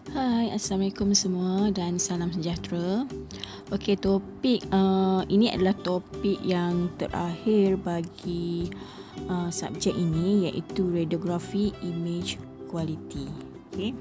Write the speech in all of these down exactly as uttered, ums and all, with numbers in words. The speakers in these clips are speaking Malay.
Hai, Assalamualaikum semua dan salam sejahtera. Okey, topik uh, ini adalah topik yang terakhir bagi uh, subjek ini, iaitu radiografi image quality. Okey.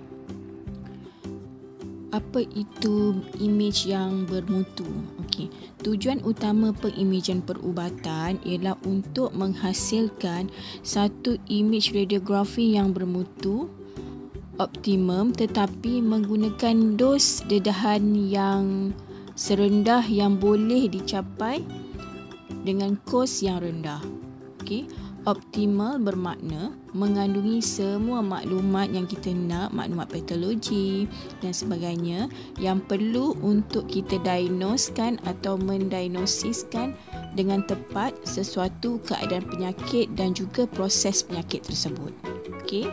Apa itu image yang bermutu? Okey, tujuan utama pengimejan perubatan ialah untuk menghasilkan satu image radiografi yang bermutu, optimum, tetapi menggunakan dos dedahan yang serendah yang boleh dicapai dengan kos yang rendah. Okey, optimal bermakna mengandungi semua maklumat yang kita nak, maklumat patologi dan sebagainya yang perlu untuk kita diagnoskan atau mendiagnosiskan dengan tepat sesuatu keadaan penyakit dan juga proses penyakit tersebut. Okey.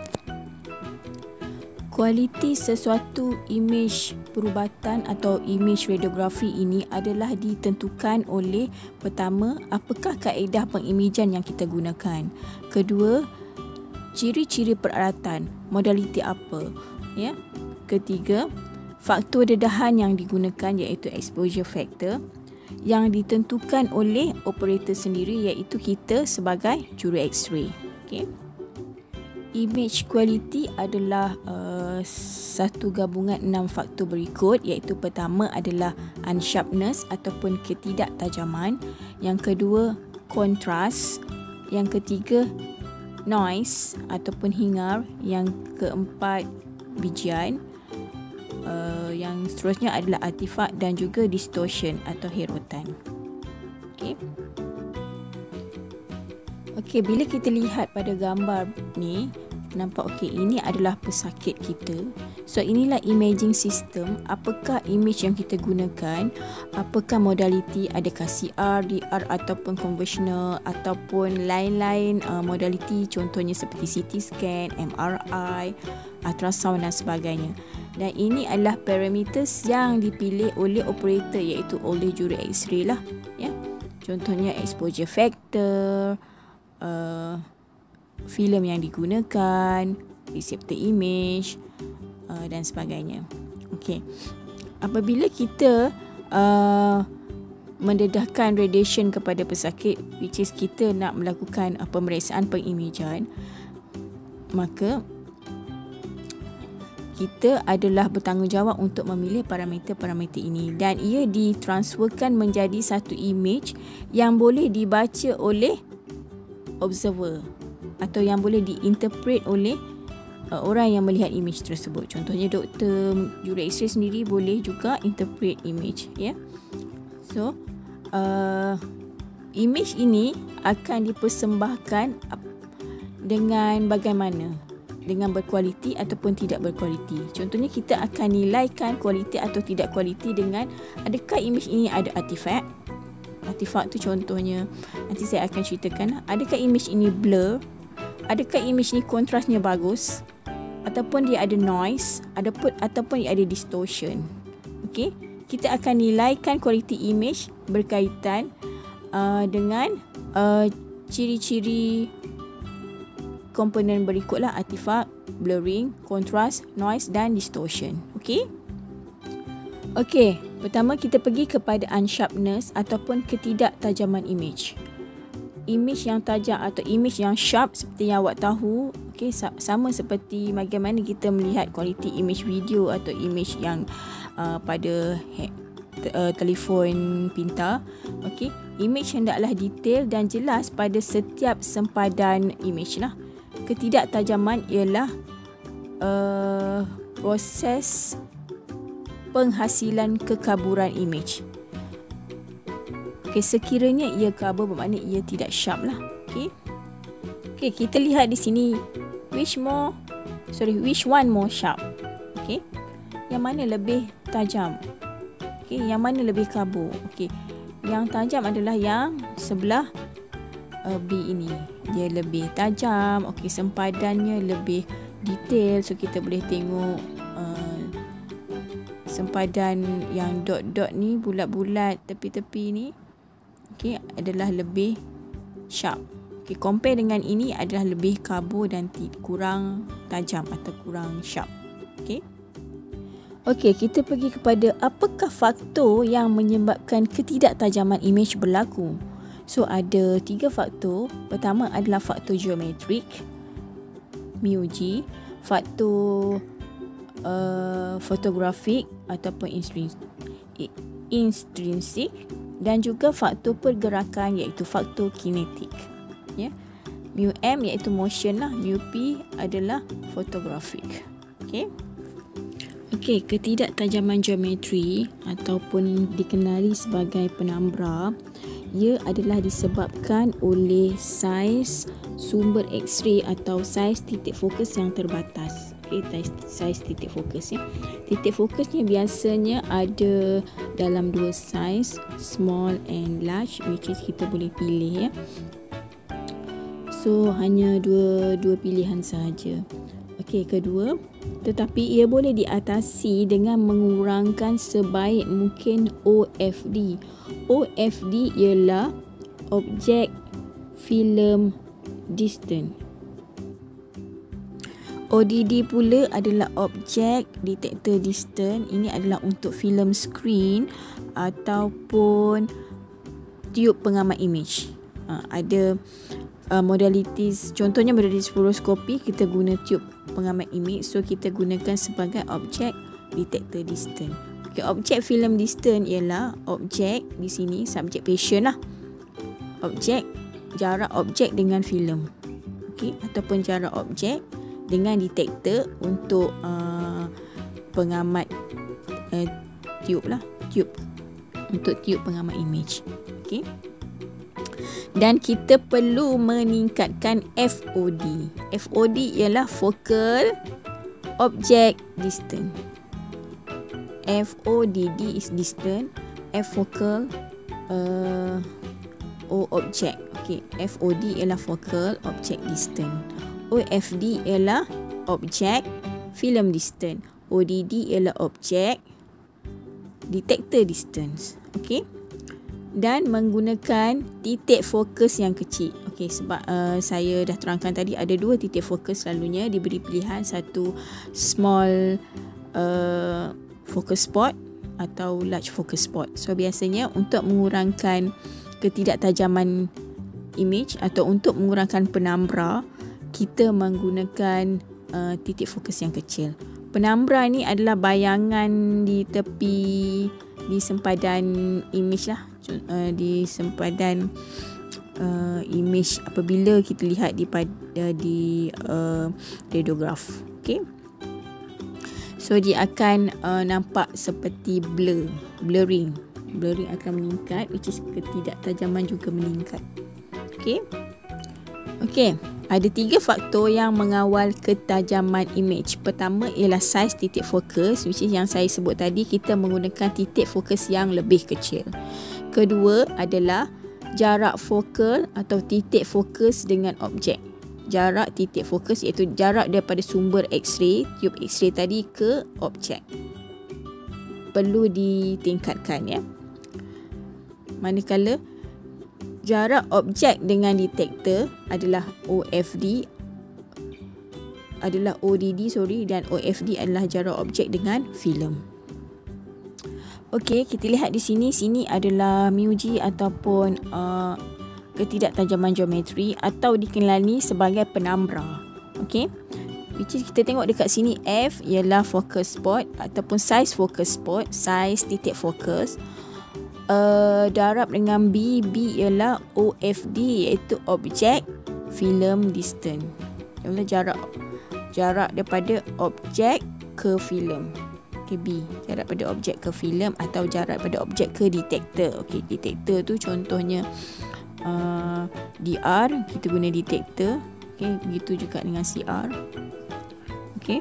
Kualiti sesuatu imej perubatan atau imej radiografi ini adalah ditentukan oleh, pertama, apakah kaedah pengimejan yang kita gunakan. Kedua, ciri-ciri peralatan, modaliti apa. Ya. Ketiga, faktor dedahan yang digunakan iaitu exposure factor yang ditentukan oleh operator sendiri iaitu kita sebagai juru X-ray. Okey. Image quality adalah uh, satu gabungan enam faktor berikut, iaitu pertama adalah unsharpness ataupun ketidaktajaman, yang kedua kontras, yang ketiga noise ataupun hingar, yang keempat bijian, uh, yang seterusnya adalah artifak dan juga distortion atau herotan. Okey. Okey, bila kita lihat pada gambar ni, nampak okey, ini adalah pesakit kita. So inilah imaging system. Apakah image yang kita gunakan? Apakah modaliti? Adakah C R, D R ataupun conventional ataupun lain-lain uh, modaliti, contohnya seperti C T scan, M R I, ultrasound dan sebagainya. Dan ini adalah parameters yang dipilih oleh operator iaitu oleh juru X-ray lah, ya. Contohnya exposure factor, uh, filem yang digunakan, receptor image uh, dan sebagainya. Okey. Apabila kita uh, mendedahkan radiation kepada pesakit, which is kita nak melakukan uh, pemeriksaan pengimejan, maka kita adalah bertanggungjawab untuk memilih parameter-parameter ini dan ia ditransferkan menjadi satu image yang boleh dibaca oleh observer atau yang boleh diinterpret oleh uh, orang yang melihat image tersebut. Contohnya doktor, juru X-ray sendiri boleh juga interpret image, ya. So, uh, image ini akan dipersembahkan dengan bagaimana? Dengan berkualiti ataupun tidak berkualiti. Contohnya kita akan nilaikan kualiti atau tidak kualiti dengan adakah image ini ada artifak. Artifak tu contohnya, nanti saya akan ceritakan, adakah image ini blur, adakah image ni kontrasnya bagus, ataupun dia ada noise, ataupun ataupun dia ada distortion. Okey, kita akan nilaikan kualiti image berkaitan uh, dengan uh, ciri-ciri komponen berikutlah: artifak, blurring, kontras, noise dan distortion. Okey. Okey, pertama kita pergi kepada unsharpness ataupun ketidaktajaman image. Image yang tajam atau image yang sharp seperti yang awak tahu, okey, sama seperti bagaimana kita melihat kualiti image video atau image yang uh, pada he, te, uh, telefon pintar. Okey, image hendaklah detail dan jelas pada setiap sempadan image lah. Ketidaktajaman ialah uh, proses penghasilan kekaburan image. Okay, sekiranya ia kabur bermakna ia tidak sharp lah. Okay. Okay, kita lihat di sini which more sorry which one more sharp. Okay. Yang mana lebih tajam? Okay, yang mana lebih kabur? Okay. Yang tajam adalah yang sebelah uh, B ini. Dia lebih tajam. Okay, sempadannya lebih detail, so kita boleh tengok uh, sempadan yang dot-dot ni, bulat-bulat tepi-tepi ni, okey, adalah lebih sharp. Okey, compare dengan ini adalah lebih kabur dan kurang tajam atau kurang sharp. Okey. Okey, kita pergi kepada apakah faktor yang menyebabkan ketidaktajaman imej berlaku. So, ada tiga faktor. Pertama adalah faktor geometrik, M U G, faktor uh, fotografik ataupun intrinsik, dan juga faktor pergerakan iaitu faktor kinetik. Ya. Mu M iaitu motion lah, mu P adalah fotografik. Okey. Okey, ketidaktajaman geometri ataupun dikenali sebagai penambra, ia adalah disebabkan oleh saiz sumber X-ray atau saiz titik fokus yang terbatas. Okey, saiz titik fokus ya. Titik fokusnya biasanya ada dalam dua saiz, small and large, which is kita boleh pilih ya. So hanya dua dua pilihan sahaja. Okey, kedua, tetapi ia boleh diatasi dengan mengurangkan sebaik mungkin O F D. O F D ialah Object Film Distance. O D D pula adalah Object Detector Distance. Ini adalah untuk filem screen ataupun tiub pengamat imej. Ha, ada uh, modalities, contohnya modalities fluoroskopi, kita guna tiub pengamat imej, so kita gunakan sebagai Object Detector Distance. Okay, Object Film Distance ialah objek di sini, subjek patient lah. Objek, jarak objek dengan filem. Okey, ataupun jarak objek dengan detektor untuk uh, pengamat uh, tiub lah, tiub untuk tiub pengamat imej. Okey. Dan kita perlu meningkatkan F O D. F O D ialah Focal Object Distance. F O D D is distance, F focal, uh, O object. Okey, F O D ialah Focal Object Distance. O F D ialah Object Film Distance. O D D ialah Object Detector Distance. Okey. Dan menggunakan titik fokus yang kecil. Okey, sebab uh, saya dah terangkan tadi ada dua titik fokus, selalunya diberi pilihan, satu small uh, focus spot atau large focus spot. So biasanya untuk mengurangkan ketidaktajaman imej atau untuk mengurangkan penambra, kita menggunakan uh, titik fokus yang kecil. Penambra ni adalah bayangan di tepi, di sempadan imej lah, uh, di sempadan uh, imej apabila kita lihat di pada di uh, radiograf. Okey. So dia akan uh, nampak seperti blur, blurring. Blurring akan meningkat, which is ketidaktajaman juga meningkat. Okey. Okey, ada tiga faktor yang mengawal ketajaman imej. Pertama ialah saiz titik fokus, which is yang saya sebut tadi, kita menggunakan titik fokus yang lebih kecil. Kedua adalah jarak fokal atau titik fokus dengan objek. Jarak titik fokus iaitu jarak daripada sumber X-ray, tiub X-ray tadi ke objek. Perlu ditingkatkan ya. Manakala jarak objek dengan detektor adalah O F D, adalah O D D sorry, dan O F D adalah jarak objek dengan filem. Okey, kita lihat di sini, sini adalah M U G ataupun uh, ketidaktajaman geometri atau dikenali sebagai penambra. Okey. Which is kita tengok dekat sini, F ialah focus spot ataupun size focus spot, size titik fokus. Uh, darab dengan B, B ialah O F D iaitu object film distance. Ialah jarak jarak daripada objek ke filem. Okey, B jarak pada objek ke filem atau jarak pada objek ke detektor. Okey, detektor tu contohnya Uh, D R, kita guna detektor. Okey, begitu juga dengan C R. Okey.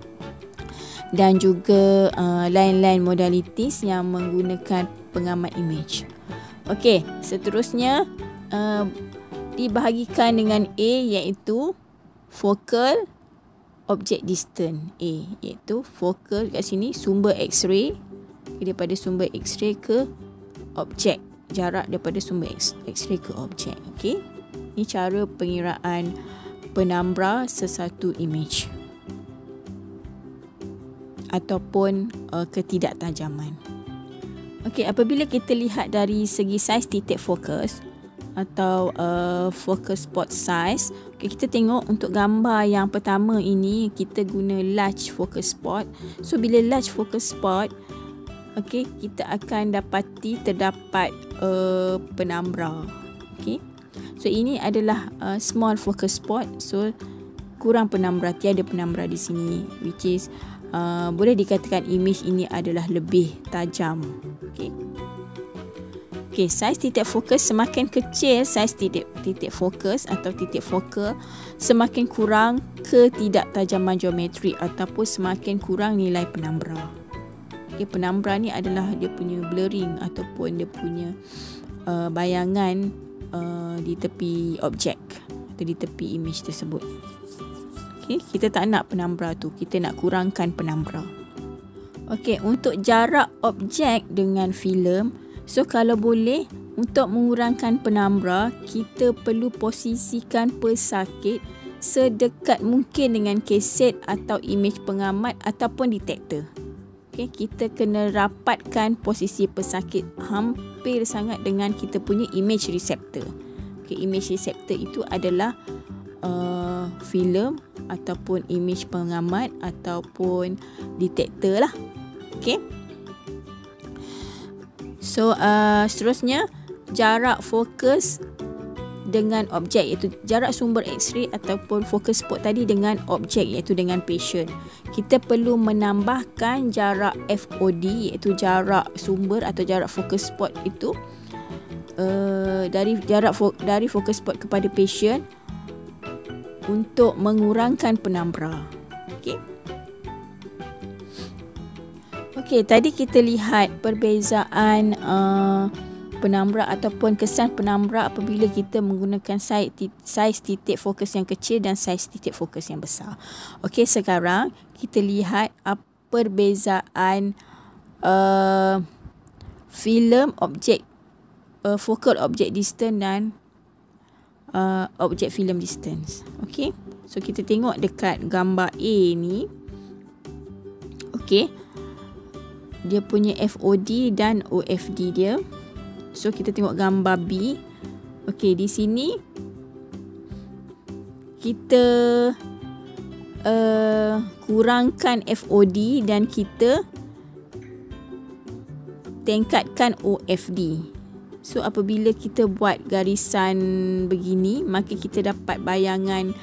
Dan juga uh, lain-lain modalities yang menggunakan pengamat imej. Okey, seterusnya uh, dibahagikan dengan A iaitu focal object distance. A iaitu focal, kat sini sumber X-ray, daripada sumber X-ray ke objek, jarak daripada sumber X-ray ke objek. Okey. Ini cara pengiraan penambra sesuatu imej. ataupun uh, ketidaktajaman. Okey, apabila kita lihat dari segi saiz titik fokus atau uh, focus spot size, okay, kita tengok untuk gambar yang pertama ini kita guna large focus spot. So bila large focus spot, okay, kita akan dapati terdapat uh, penambra. Okay. So ini adalah uh, small focus spot, so kurang penambra, tiada penambra di sini, which is uh, boleh dikatakan image ini adalah lebih tajam. Okay. Okay, saiz titik fokus semakin kecil saiz titik, titik fokus atau titik focal, semakin kurang ketidaktajaman geometri ataupun semakin kurang nilai penambra. Okay, penambra ni adalah dia punya blurring ataupun dia punya uh, bayangan uh, di tepi objek atau di tepi image tersebut. Okay, kita tak nak penambra tu, kita nak kurangkan penambra. Okay, untuk jarak objek dengan filem, so kalau boleh untuk mengurangkan penambra, kita perlu posisikan pesakit sedekat mungkin dengan kaset atau imej pengamat ataupun detektor. Okay, kita kena rapatkan posisi pesakit hampir sangat dengan kita punya image receptor. Okay, image receptor itu adalah uh, filem ataupun imej pengamat ataupun detektor lah. Okay. So uh, seterusnya jarak fokus dengan objek, iaitu jarak sumber X-ray ataupun fokus spot tadi dengan objek, iaitu dengan patient. Kita perlu menambahkan jarak F O D, iaitu jarak sumber atau jarak fokus spot itu uh, dari jarak fo- dari fokus spot kepada patient untuk mengurangkan penambra. Okey. Okey, tadi kita lihat perbezaan uh, penambra ataupun kesan penambra apabila kita menggunakan saiz, saiz titik fokus yang kecil dan saiz titik fokus yang besar. Okey, sekarang kita lihat apa perbezaan uh, filem objek uh, focal object distance dan uh, objek filem distance. Okey, so kita tengok dekat gambar A ni. Okey, dia punya F O D dan O F D dia. So kita tengok gambar B. Okey, di sini kita uh, kurangkan F O D dan kita tingkatkan O F D. So apabila kita buat garisan begini, maka kita dapat bayangan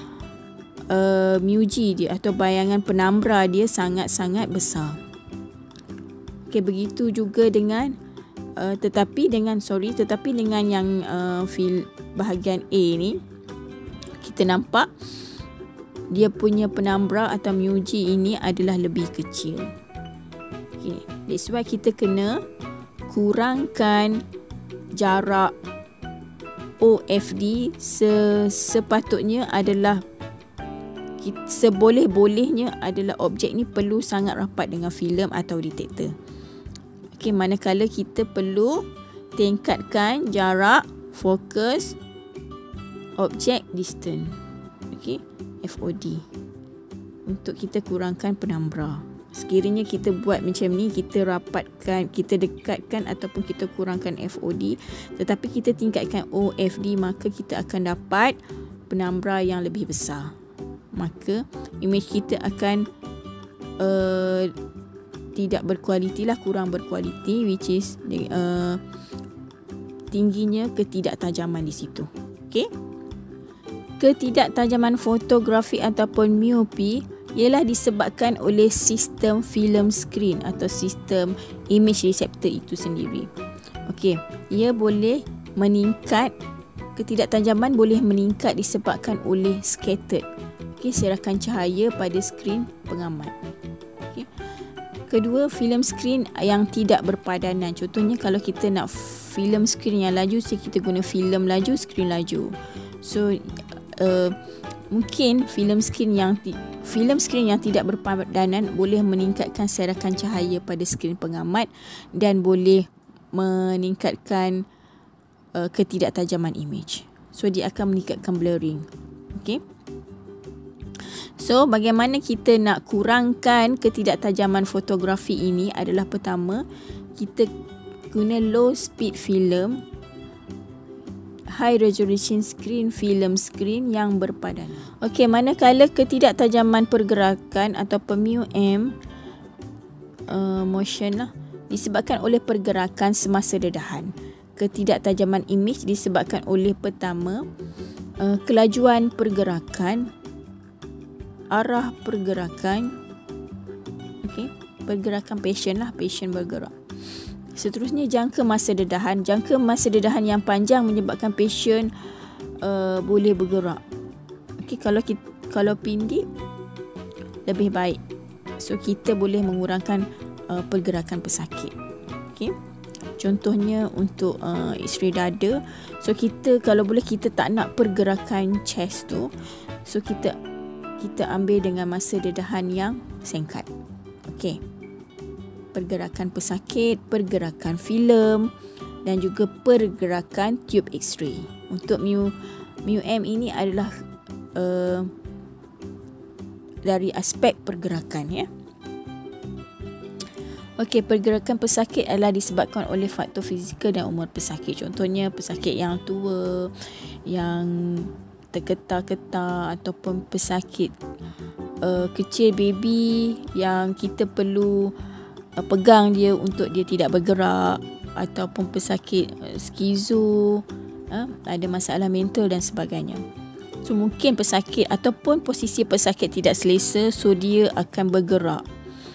uh, muji dia atau bayangan penambra dia sangat-sangat besar. Okay, begitu juga dengan uh, tetapi dengan sorry tetapi dengan yang uh, fil bahagian A ni, kita nampak dia punya penambra atau muji ini adalah lebih kecil. Okay, that's why kita kena kurangkan jarak O F D se sepatutnya adalah seboleh-bolehnya adalah objek ni perlu sangat rapat dengan filem atau detektor. Okay, manakala kita perlu tingkatkan jarak fokus objek distance. Okay, F O D untuk kita kurangkan penambra. Sekiranya kita buat macam ni, kita rapatkan, kita dekatkan ataupun kita kurangkan F O D, tetapi kita tingkatkan O F D, maka kita akan dapat penambra yang lebih besar. Maka imej kita akan uh, tidak berkualiti lah, kurang berkualiti, which is uh, tingginya ketidaktajaman di situ. Okay. Ketidaktajaman fotografi ataupun miopi ialah disebabkan oleh sistem film screen atau sistem image receptor itu sendiri. Okey, ia boleh meningkat, ketidaktajaman boleh meningkat disebabkan oleh scattered, okey, serakan cahaya pada skrin pengamat. Okey. Kedua, film screen yang tidak berpadanan. Contohnya kalau kita nak film screen yang laju, so kita guna filem laju, skrin laju. So uh, mungkin film screen yang ti- filem screen yang tidak berpadanan boleh meningkatkan serakan cahaya pada skrin pengamat dan boleh meningkatkan uh, ketidaktajaman image. So dia akan meningkatkan blurring. Okey. So, bagaimana kita nak kurangkan ketidaktajaman fotografi ini adalah pertama, kita guna low speed film, high resolution screen, film screen yang berpadanan. Okey, manakala ketidaktajaman pergerakan atau mu M uh, motion lah disebabkan oleh pergerakan semasa dedahan. Ketidaktajaman image disebabkan oleh pertama uh, kelajuan pergerakan, arah pergerakan, okey, pergerakan passion lah, passion bergerak. Seterusnya jangka masa dedahan. Jangka masa dedahan yang panjang menyebabkan pasien uh, boleh bergerak. Okey, kalau kita, kalau pendek lebih baik. So kita boleh mengurangkan uh, pergerakan pesakit. Okey. Contohnya untuk uh, X-ray dada. So kita kalau boleh kita tak nak pergerakan chest tu. So kita kita ambil dengan masa dedahan yang singkat. Okey. Pergerakan pesakit, pergerakan filem dan juga pergerakan tube X-ray. Untuk mu mu M ini adalah uh, dari aspek pergerakan, ya. Okey, pergerakan pesakit adalah disebabkan oleh faktor fizikal dan umur pesakit. Contohnya pesakit yang tua, yang terketar-ketar ataupun pesakit uh, kecil baby yang kita perlu pegang dia untuk dia tidak bergerak, ataupun pesakit skizo, ha, ada masalah mental dan sebagainya. So mungkin pesakit ataupun posisi pesakit tidak selesa, so dia akan bergerak.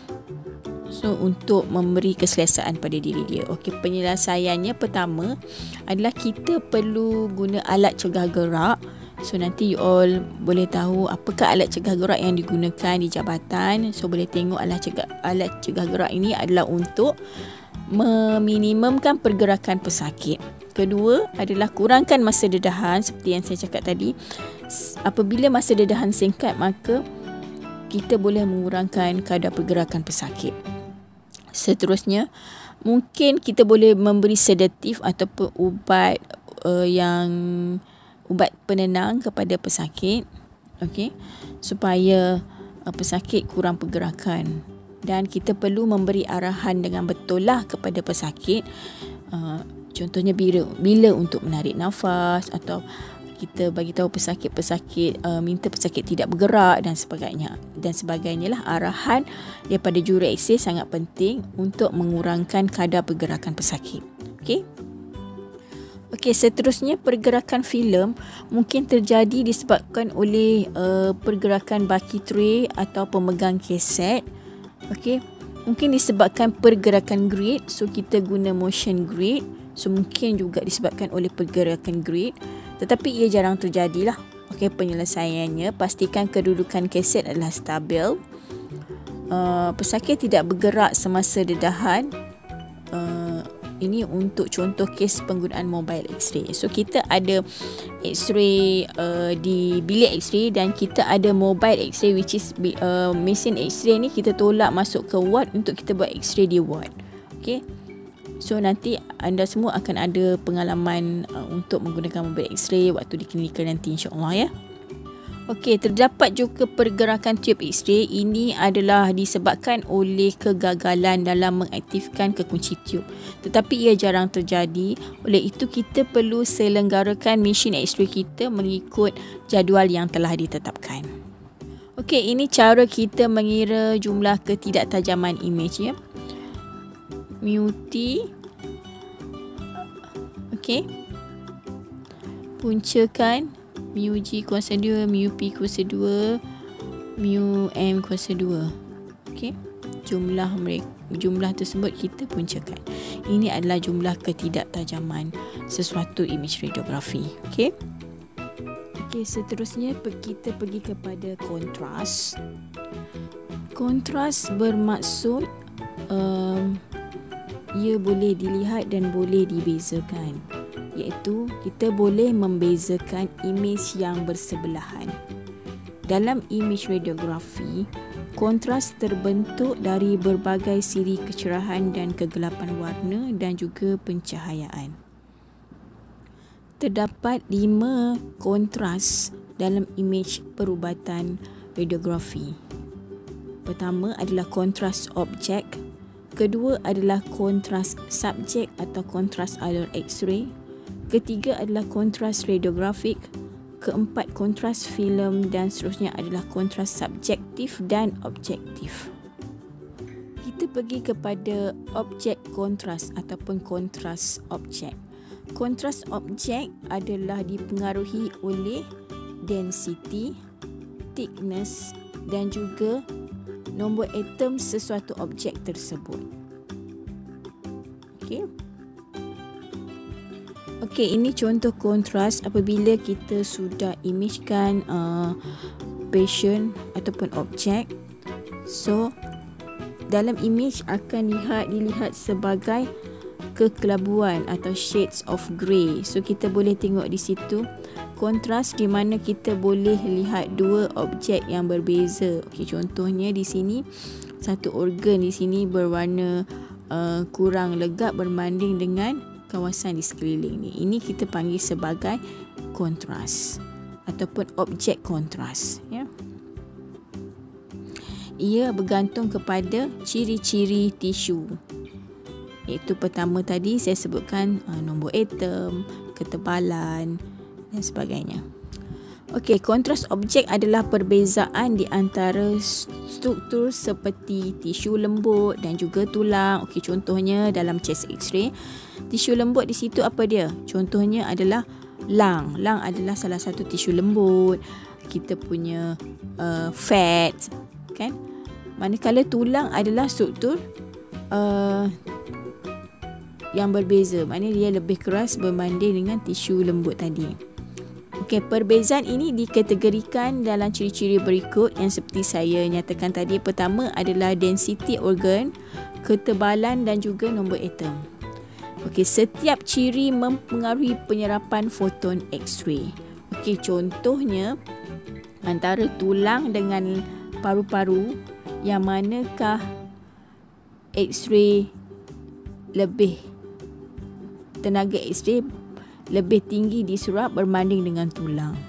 So untuk memberi keselesaan pada diri dia. Okey, penyelesaiannya pertama adalah kita perlu guna alat cegah gerak. So nanti you all boleh tahu apakah alat cegah gerak yang digunakan di jabatan. So boleh tengok alat cegah, alat cegah gerak ini adalah untuk meminimumkan pergerakan pesakit. Kedua adalah kurangkan masa dedahan seperti yang saya cakap tadi. Apabila masa dedahan singkat, maka kita boleh mengurangkan kadar pergerakan pesakit. Seterusnya, mungkin kita boleh memberi sedatif ataupun ubat uh, yang ubat penenang kepada pesakit, okey, supaya uh, pesakit kurang pergerakan. Dan kita perlu memberi arahan dengan betul lah kepada pesakit. Uh, contohnya bila, bila untuk menarik nafas, atau kita bagi tahu pesakit-pesakit, uh, minta pesakit tidak bergerak dan sebagainya. Dan sebagainya lah. Arahan daripada juru X-ray sangat penting untuk mengurangkan kadar pergerakan pesakit. Okey. Okey, seterusnya pergerakan filem mungkin terjadi disebabkan oleh uh, pergerakan baki tray atau pemegang kaset. Okey, mungkin disebabkan pergerakan grid, so kita guna motion grid. So mungkin juga disebabkan oleh pergerakan grid, tetapi ia jarang terjadilah. Okey, penyelesaiannya pastikan kedudukan kaset adalah stabil. Uh, pesakit tidak bergerak semasa dedahan. Uh, Ini untuk contoh kes penggunaan mobile X-ray. So kita ada X-ray uh, di bilik X-ray dan kita ada mobile X-ray, which is uh, mesin X-ray ni kita tolak masuk ke ward untuk kita buat X-ray di ward. Okay. So nanti anda semua akan ada pengalaman uh, untuk menggunakan mobile X-ray waktu di klinikal nanti, insya-Allah, ya. Okey, terdapat juga pergerakan tube X-ray. Ini adalah disebabkan oleh kegagalan dalam mengaktifkan kekunci tube. Tetapi ia jarang terjadi. Oleh itu, kita perlu selenggarakan mesin X-ray kita mengikut jadual yang telah ditetapkan. Okey, ini cara kita mengira jumlah ketidaktajaman image, ya. mu T. Okey. Puncakan mu G kuasa dua, mu P kuasa dua, mu M kuasa dua. Okey. Jumlah mereka, jumlah tersebut kita puncakan. Ini adalah jumlah ketidaktajaman sesuatu image radiografi. Okey. Okey, seterusnya kita pergi kepada kontras. Kontras bermaksud um, ia boleh dilihat dan boleh dibezakan, iaitu kita boleh membezakan imej yang bersebelahan. Dalam imej radiografi, kontras terbentuk dari berbagai siri kecerahan dan kegelapan warna dan juga pencahayaan. Terdapat lima kontras dalam imej perubatan radiografi. Pertama adalah kontras objek, kedua adalah kontras subjek atau kontras alur X-ray, ketiga adalah kontras radiografik, keempat kontras filem dan seterusnya adalah kontras subjektif dan objektif. Kita pergi kepada objek kontras ataupun kontras objek. Kontras objek adalah dipengaruhi oleh density, thickness dan juga nombor atom sesuatu objek tersebut. Okey. Okey, ini contoh kontras apabila kita sudah imagekan uh, patient ataupun objek. So, dalam image akan lihat dilihat sebagai kekelabuan atau shades of grey. So, kita boleh tengok di situ kontras di mana kita boleh lihat dua objek yang berbeza. Okey, contohnya di sini satu organ di sini berwarna uh, kurang legap berbanding dengan kawasan di sekeliling ni. Ini kita panggil sebagai kontras ataupun objek kontras, ya. Ia bergantung kepada ciri-ciri tisu. Iaitu pertama tadi saya sebutkan uh, nombor atom, ketebalan dan sebagainya. Okey, kontras objek adalah perbezaan di antara struktur seperti tisu lembut dan juga tulang. Okey, contohnya dalam chest X-ray, tisu lembut di situ apa dia? Contohnya adalah lung. Lung adalah salah satu tisu lembut. Kita punya uh, fat, kan? Manakala tulang adalah struktur uh, yang berbeza, maknanya dia lebih keras berbanding dengan tisu lembut tadi. Okey, perbezaan ini dikategorikan dalam ciri-ciri berikut yang seperti saya nyatakan tadi. Pertama adalah density organ, ketebalan dan juga nombor atom. Okey, setiap ciri mempengaruhi penyerapan foton X-ray. Okey, contohnya antara tulang dengan paru-paru, yang manakah X-ray lebih tenaga X-ray lebih tinggi diserap berbanding dengan tulang.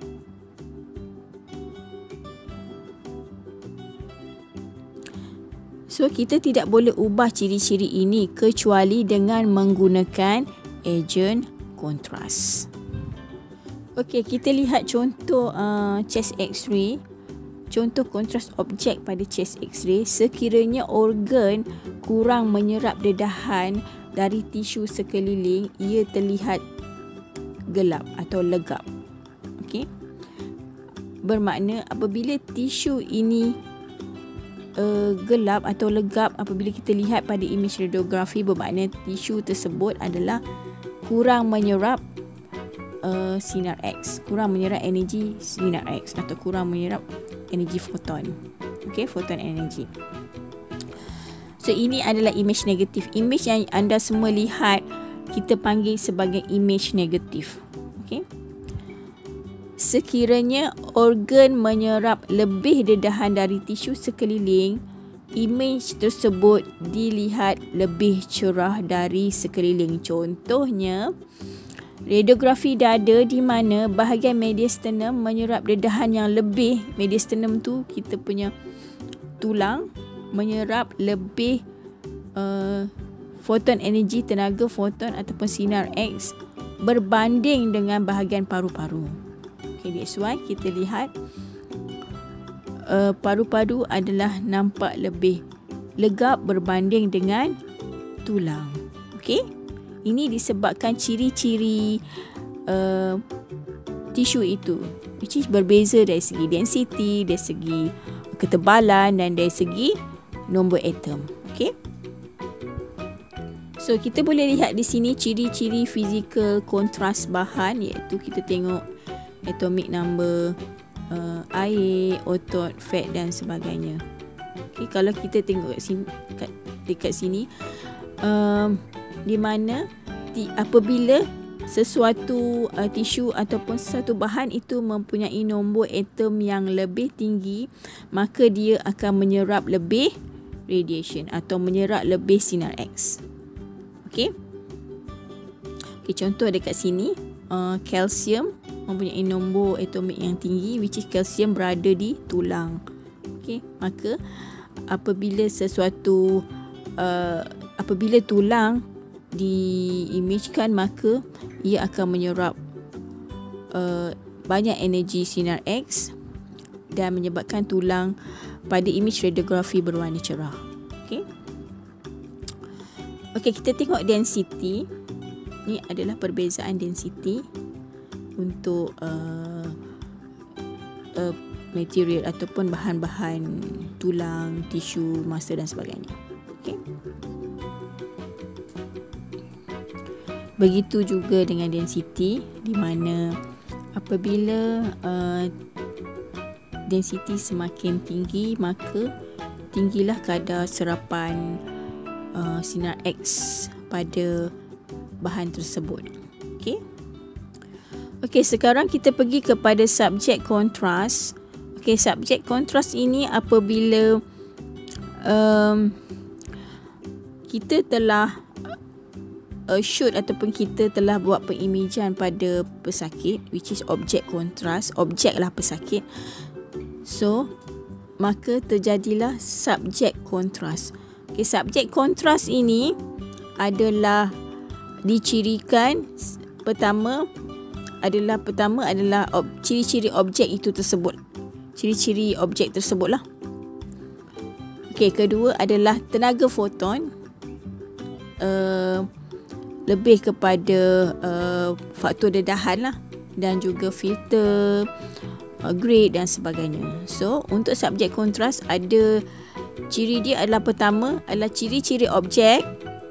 So, kita tidak boleh ubah ciri-ciri ini kecuali dengan menggunakan ejen kontras. Okey, kita lihat contoh uh, chest X-ray. Contoh kontras objek pada chest X-ray, sekiranya organ kurang menyerap dedahan dari tisu sekeliling, ia terlihat gelap atau legap. Okey. Bermakna apabila tisu ini uh, gelap atau legap, apabila kita lihat pada image radiografi, bermakna tisu tersebut adalah kurang menyerap uh, sinar X, kurang menyerap energi sinar X atau kurang menyerap energi foton. Okey, foton energi. So, ini adalah image negatif. Image yang anda semua lihat kita panggil sebagai image negatif. Okey. Sekiranya organ menyerap lebih dedahan dari tisu sekeliling, image tersebut dilihat lebih cerah dari sekeliling. Contohnya radiografi dada di mana bahagian mediastinum menyerap dedahan yang lebih. Mediastinum tu kita punya tulang menyerap lebih uh, foton energi, tenaga foton ataupun sinar X berbanding dengan bahagian paru-paru. Okay, that's why kita lihat uh, paru-paru adalah nampak lebih legap berbanding dengan tulang. Okay? Ini disebabkan ciri-ciri uh, tisu itu, which is berbeza dari segi density, dari segi ketebalan dan dari segi nombor atom. Okay? So, kita boleh lihat di sini ciri-ciri fizikal kontras bahan, iaitu kita tengok atomic number, uh, air, otot, fat dan sebagainya. Okay, kalau kita tengok kat sini, kat, dekat sini, um, di mana di, apabila sesuatu uh, tisu ataupun sesuatu bahan itu mempunyai nombor atom yang lebih tinggi, maka dia akan menyerap lebih radiation atau menyerap lebih sinar X. Okey. Okey, contoh dekat sini, uh, kalsium mempunyai nombor atomik yang tinggi, which is kalsium berada di tulang. Okey, maka apabila sesuatu uh, apabila tulang diimagekan, maka ia akan menyerap uh, banyak energi sinar X dan menyebabkan tulang pada image radiografi berwarna cerah. Okey. Okey, kita tengok density. Ini adalah perbezaan density untuk uh, uh, material ataupun bahan-bahan tulang, tisu, masa dan sebagainya. Okey. Begitu juga dengan density, di mana apabila uh, density semakin tinggi, maka tinggilah kadar serapan uh, sinar X pada bahan tersebut. Okey. Okey, sekarang kita pergi kepada subjek kontras. Okey, subjek kontras ini apabila um, kita telah uh, shoot ataupun kita telah buat pengimajan pada pesakit, which is objek kontras, objek lah pesakit. So, maka terjadilah subjek kontras. Okey, subjek kontras ini adalah dicirikan pertama adalah pertama adalah ob, ciri-ciri objek itu tersebut. Ciri-ciri objek tersebutlah. Okey, kedua adalah tenaga foton uh, lebih kepada uh, faktor dedahan lah, dan juga filter, uh, grade dan sebagainya. So, untuk subjek kontras ada ciri dia adalah pertama adalah ciri-ciri objek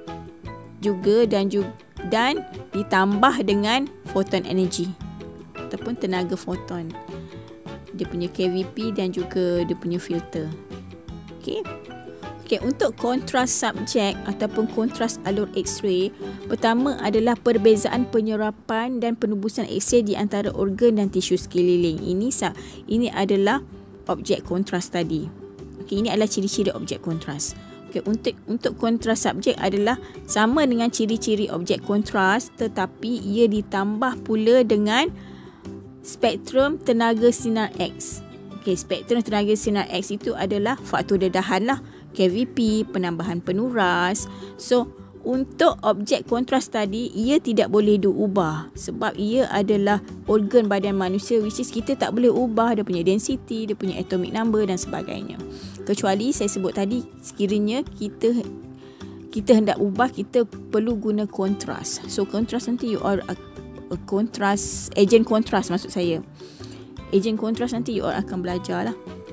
juga dan juga dan ditambah dengan foton energi ataupun tenaga foton, dia punya K V P dan juga dia punya filter. Okey. Okey, untuk kontras subjek ataupun kontras alur X-ray, pertama adalah perbezaan penyerapan dan penembusan X-ray di antara organ dan tisu sekeliling. Ini ini adalah objek kontras tadi. Okey, ini adalah ciri-ciri objek kontras. Okay, untuk untuk kontras subjek adalah sama dengan ciri-ciri objek kontras, tetapi ia ditambah pula dengan spektrum tenaga sinar X. Okay, spektrum tenaga sinar X itu adalah faktor dedahan lah, K V P, penambahan penuras. So, untuk objek kontras tadi, ia tidak boleh diubah sebab ia adalah organ badan manusia, which is kita tak boleh ubah dia punya density, dia punya atomic number dan sebagainya. Kecuali saya sebut tadi, sekiranya kita kita hendak ubah, kita perlu guna kontras. So, kontras nanti you are a, a kontras, agent kontras maksud saya. Agent kontras nanti you all akan belajar lah.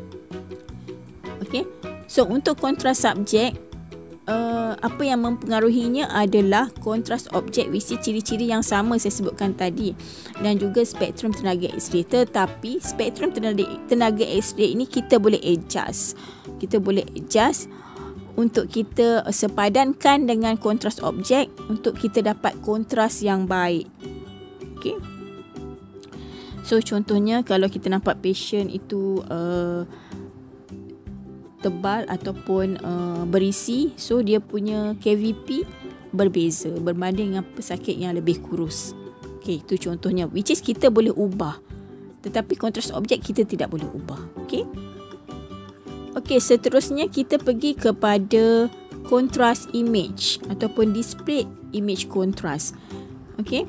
Okay. So, untuk kontras subjek, Uh, apa yang mempengaruhinya adalah kontras objek, which is ciri-ciri yang sama saya sebutkan tadi, dan juga spektrum tenaga X-ray. Tetapi spektrum tenaga, tenaga X-ray ini kita boleh adjust. Kita boleh adjust untuk kita sepadankan dengan kontras objek untuk kita dapat kontras yang baik. Okay. So, contohnya kalau kita nampak patient itu uh, tebal ataupun uh, berisi, so dia punya K V P berbeza berbanding dengan pesakit yang lebih kurus. Okey, itu contohnya, which is kita boleh ubah, tetapi kontras objek kita tidak boleh ubah. Okey. Okey, seterusnya kita pergi kepada kontras image ataupun display image kontras. Okey.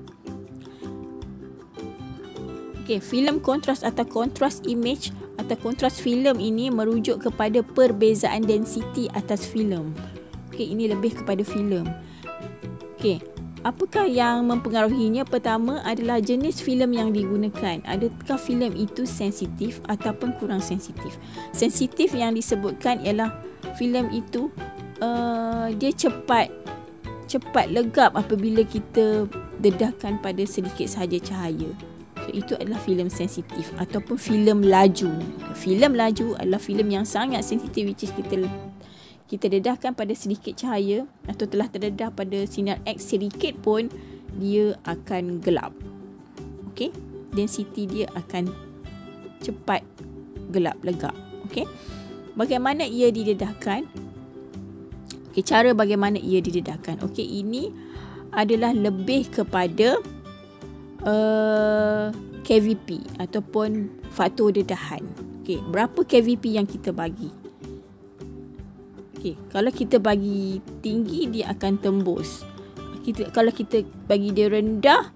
Okey, filem kontras atau kontras image atau kontras filem ini merujuk kepada perbezaan density atas filem. Okey, ini lebih kepada filem. Okey, apakah yang mempengaruhinya? Pertama adalah jenis filem yang digunakan. Adakah filem itu sensitif ataupun kurang sensitif? Sensitif yang disebutkan ialah filem itu uh, dia cepat cepat legap apabila kita dedahkan pada sedikit sahaja cahaya. So, itu adalah filem sensitif ataupun filem laju. Filem laju adalah filem yang sangat sensitif, which is kita kita dedahkan pada sedikit cahaya atau telah terdedah pada sinar X sedikit pun dia akan gelap. Okey, density dia akan cepat gelap legap. Okey, bagaimana ia didedahkan? Okey, cara bagaimana ia didedahkan. Okey, ini adalah lebih kepada uh, K V P ataupun faktor dedahan. Okey, berapa K V P yang kita bagi? Okey, kalau kita bagi tinggi, dia akan tembus. Kita, kalau kita bagi dia rendah,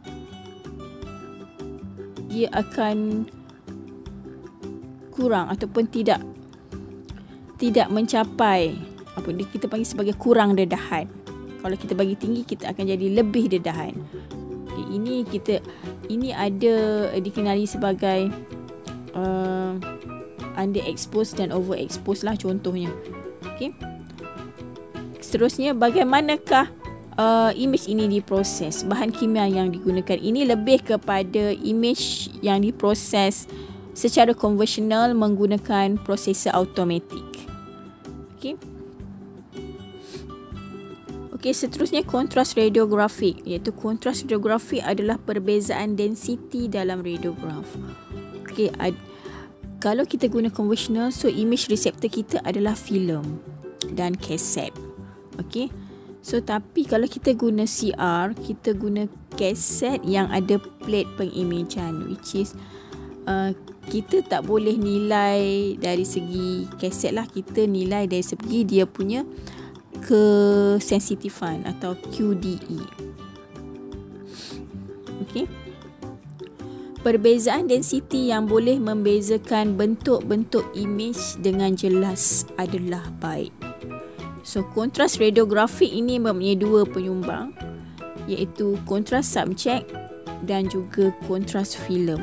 dia akan kurang ataupun tidak tidak mencapai apa dia kita panggil sebagai kurang dedahan. Kalau kita bagi tinggi, kita akan jadi lebih dedahan. Okay, ini kita ini ada dikenali sebagai uh, underexposed dan overexposed lah contohnya. Okey. Seterusnya, bagaimanakah uh, imej ini diproses? Bahan kimia yang digunakan ini lebih kepada imej yang diproses secara konvensional menggunakan prosesor automatik. Okey. Okey, seterusnya kontras radiografik, iaitu kontras radiografik adalah perbezaan densiti dalam radiograf. Okey, ad, kalau kita guna konvensional, so image reseptor kita adalah filem dan kaset. Okey. So tapi kalau kita guna C R, kita guna kaset yang ada plate pengimejan, which is uh, kita tak boleh nilai dari segi kaset lah, kita nilai dari segi dia punya kesensitifan atau Q D E. Okey. Perbezaan densiti yang boleh membezakan bentuk-bentuk imej dengan jelas adalah baik. So, kontras radiografik ini mempunyai dua penyumbang, iaitu kontras subjek dan juga kontras filem.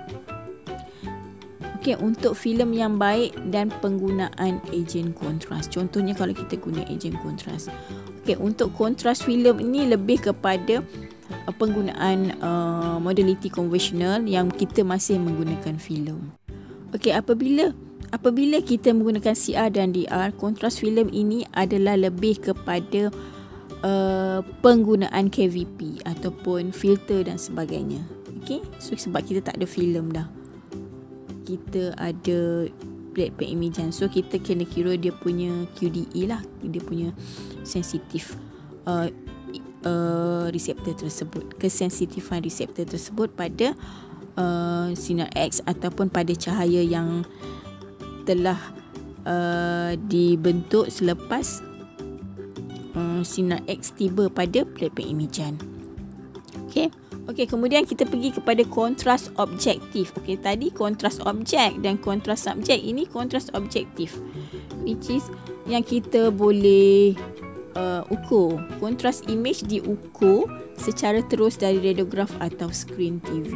Okey, untuk filem yang baik dan penggunaan ejen kontras. Contohnya kalau kita guna ejen kontras. Okey, untuk kontras filem ini lebih kepada uh, penggunaan uh, modaliti konvensional yang kita masih menggunakan filem. Okey, apabila apabila kita menggunakan C R dan D R, kontras filem ini adalah lebih kepada uh, penggunaan K V P ataupun filter dan sebagainya. Okey, so sebab kita tak ada filem dah, kita ada plate pengimejan, so kita kena kira dia punya Q D E lah, dia punya sensitif uh, uh, reseptor tersebut, kesensitifan reseptor tersebut pada uh, sinar X ataupun pada cahaya yang telah uh, dibentuk selepas uh, sinar X tiba pada plate pengimejan. Okey. Okey, kemudian kita pergi kepada kontras objektif. Okey, tadi kontras objek dan kontras subjek, ini kontras objektif, which is yang kita boleh uh, ukur. Kontras imej diukur secara terus dari radiograf atau skrin T V.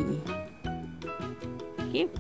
Okey.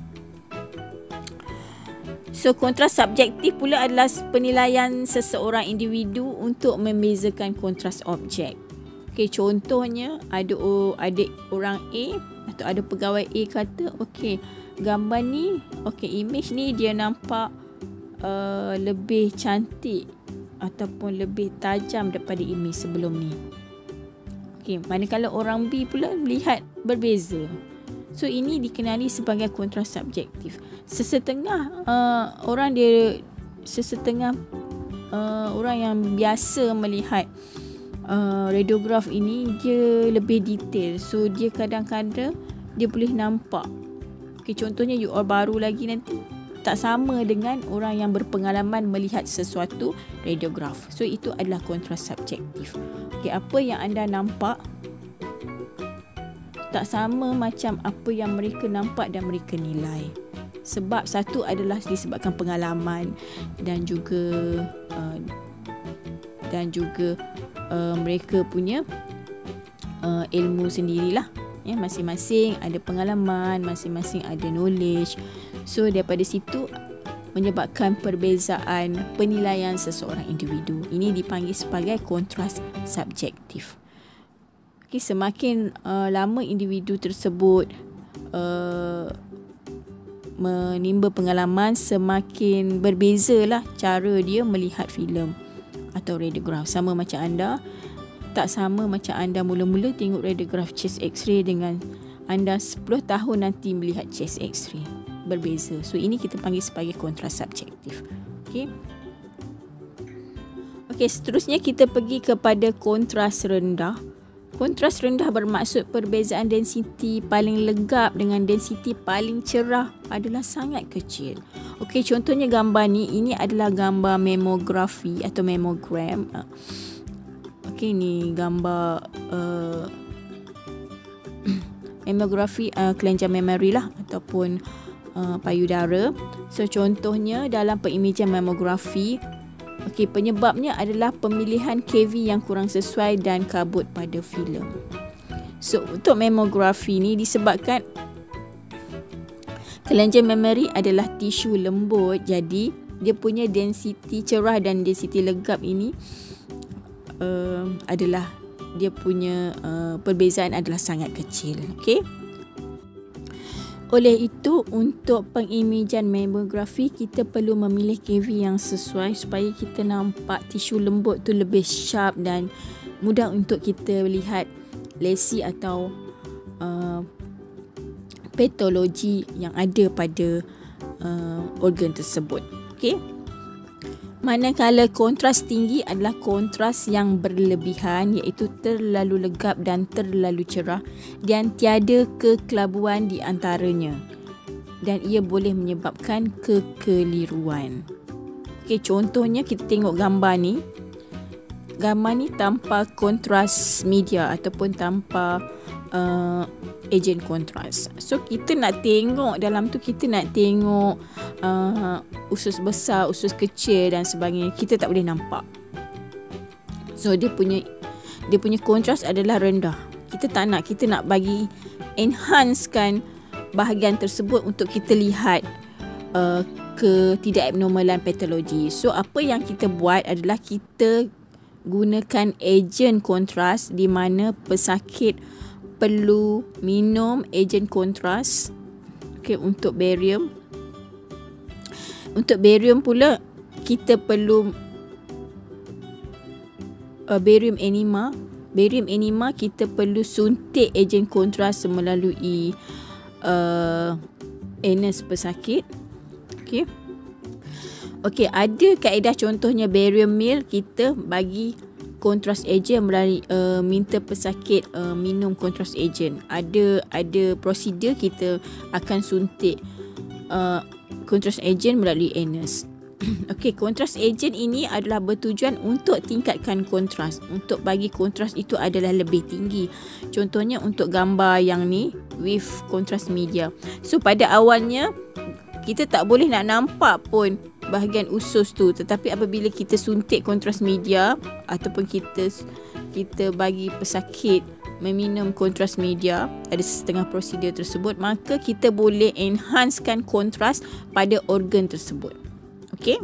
So, kontras subjektif pula adalah penilaian seseorang individu untuk membezakan kontras objek. Okey, contohnya ada ada orang A atau ada pegawai A kata, okey, gambar ni, okey, imej ni dia nampak uh, lebih cantik ataupun lebih tajam daripada imej sebelum ni. Okey, manakala orang B pula melihat berbeza. So, ini dikenali sebagai kontras subjektif. Sesetengah uh, orang dia sesetengah uh, orang yang biasa melihat uh, radiograf ini, dia lebih detail. So, dia kadang-kadang dia boleh nampak. Okay, contohnya you all baru lagi nanti tak sama dengan orang yang berpengalaman melihat sesuatu radiograf. So, itu adalah kontras subjektif. Okay, apa yang anda nampak tak sama macam apa yang mereka nampak dan mereka nilai. Sebab satu adalah disebabkan pengalaman dan juga uh, dan juga uh, mereka punya uh, ilmu sendirilah. Ya, masing-masing ada pengalaman, masing-masing ada knowledge. So daripada situ menyebabkan perbezaan penilaian seseorang individu. Ini dipanggil sebagai kontras subjektif. Okay, semakin uh, lama individu tersebut uh, menimba pengalaman, semakin berbezalah cara dia melihat filem atau radiograf. Sama macam anda, tak sama macam anda mula-mula tengok radiograf chest x-ray dengan anda sepuluh tahun nanti melihat chest x-ray. Berbeza. So, ini kita panggil sebagai kontras subjektif. Okey. Okey, seterusnya kita pergi kepada kontras rendah. Kontras rendah bermaksud perbezaan densiti paling legap dengan densiti paling cerah adalah sangat kecil. Okey, contohnya gambar ni, ini adalah gambar memografi atau memogram. Okey, ni gambar uh, memografi uh, kelenjar memori lah ataupun uh, payudara. So contohnya dalam pengimejan memografi, okey, penyebabnya adalah pemilihan K V yang kurang sesuai dan kabut pada filem. So untuk memografi ni disebabkan kelenjar memori adalah tisu lembut, jadi dia punya densiti cerah dan densiti legap ini uh, adalah dia punya uh, perbezaan adalah sangat kecil. Okey. Oleh itu, untuk pengimejan memografi kita perlu memilih K V yang sesuai supaya kita nampak tisu lembut tu lebih sharp dan mudah untuk kita lihat lesi atau uh, patologi yang ada pada uh, organ tersebut. Okey. Manakala kontras tinggi adalah kontras yang berlebihan, iaitu terlalu legap dan terlalu cerah dan tiada kekelabuan di antaranya, dan ia boleh menyebabkan kekeliruan. Okey, contohnya kita tengok gambar ni. Gambar ni tanpa kontras media ataupun tanpa uh, ejen kontras. So kita nak tengok dalam tu, kita nak tengok uh, usus besar, usus kecil dan sebagainya, kita tak boleh nampak. So dia punya dia punya kontras adalah rendah. Kita tak nak, kita nak bagi enhancekan bahagian tersebut untuk kita lihat uh, ketidakabnormalan patologi. So apa yang kita buat adalah kita gunakan ejen kontras di mana pesakit perlu minum ejen kontras. Okey, untuk barium. Untuk barium pula kita perlu uh, barium enema. Barium enema kita perlu suntik ejen kontras melalui uh, anus pesakit. Okey. Okey, ada kaedah contohnya barium meal, kita bagi kontras ejen melalui uh, minta pesakit uh, minum kontras ejen. Ada ada prosedur kita akan suntik uh, kontras ejen melalui anus. Okey, kontras ejen ini adalah bertujuan untuk tingkatkan kontras, untuk bagi kontras itu adalah lebih tinggi. Contohnya untuk gambar yang ni with kontras media. So pada awalnya kita tak boleh nak nampak pun bahagian usus tu, tetapi apabila kita suntik kontras media ataupun kita kita bagi pesakit meminum kontras media, ada setengah prosedur tersebut, maka kita boleh enhancekan kontras pada organ tersebut. Okey.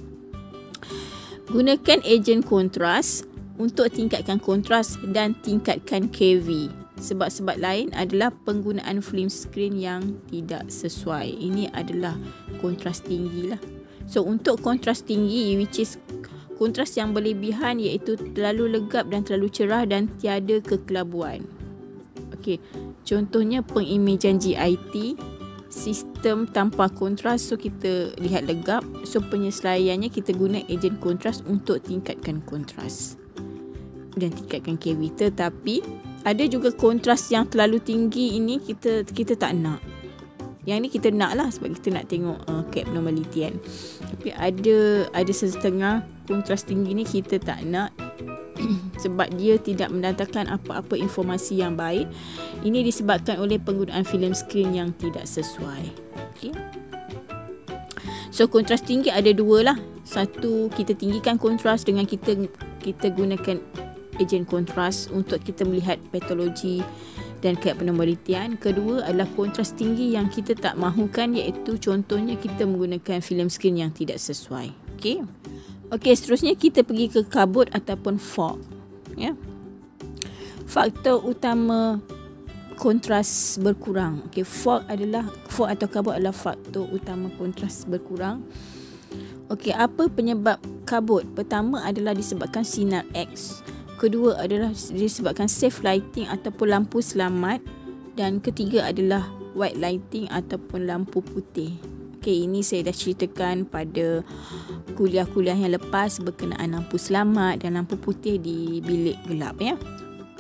Gunakan ejen kontras untuk tingkatkan kontras dan tingkatkan K V. Sebab-sebab lain adalah penggunaan film screen yang tidak sesuai. Ini adalah kontras tinggi lah. So untuk kontras tinggi, which is kontras yang berlebihan, iaitu terlalu legap dan terlalu cerah dan tiada kekelabuan. Okey, contohnya pengimejan G I T, sistem tanpa kontras, so kita lihat legap. So penyesuaiannya kita guna ejen kontras untuk tingkatkan kontras dan tingkatkan K V. Tetapi ada juga kontras yang terlalu tinggi, ini kita kita tak nak. Yang ni kita nak lah sebab kita nak tengok uh, abnormality kan. Tapi ada ada setengah kontras tinggi ni kita tak nak sebab dia tidak mendatangkan apa-apa informasi yang baik. Ini disebabkan oleh penggunaan film screen yang tidak sesuai. Okay. So kontras tinggi ada dua lah. Satu, kita tinggikan kontras dengan kita kita gunakan ejen kontras untuk kita melihat patologi dan keabnormalitian. Kedua adalah kontras tinggi yang kita tak mahukan, iaitu contohnya kita menggunakan film screen yang tidak sesuai. Okey. Okey, seterusnya kita pergi ke kabut ataupun fog. Ya. Faktor utama kontras berkurang. Okey, fog adalah fog atau kabut adalah faktor utama kontras berkurang. Okey, apa penyebab kabut? Pertama adalah disebabkan sinar X. Kedua adalah disebabkan safe lighting ataupun lampu selamat, dan ketiga adalah white lighting ataupun lampu putih. Okey, ini saya dah ceritakan pada kuliah-kuliah yang lepas berkenaan lampu selamat dan lampu putih di bilik gelap ya.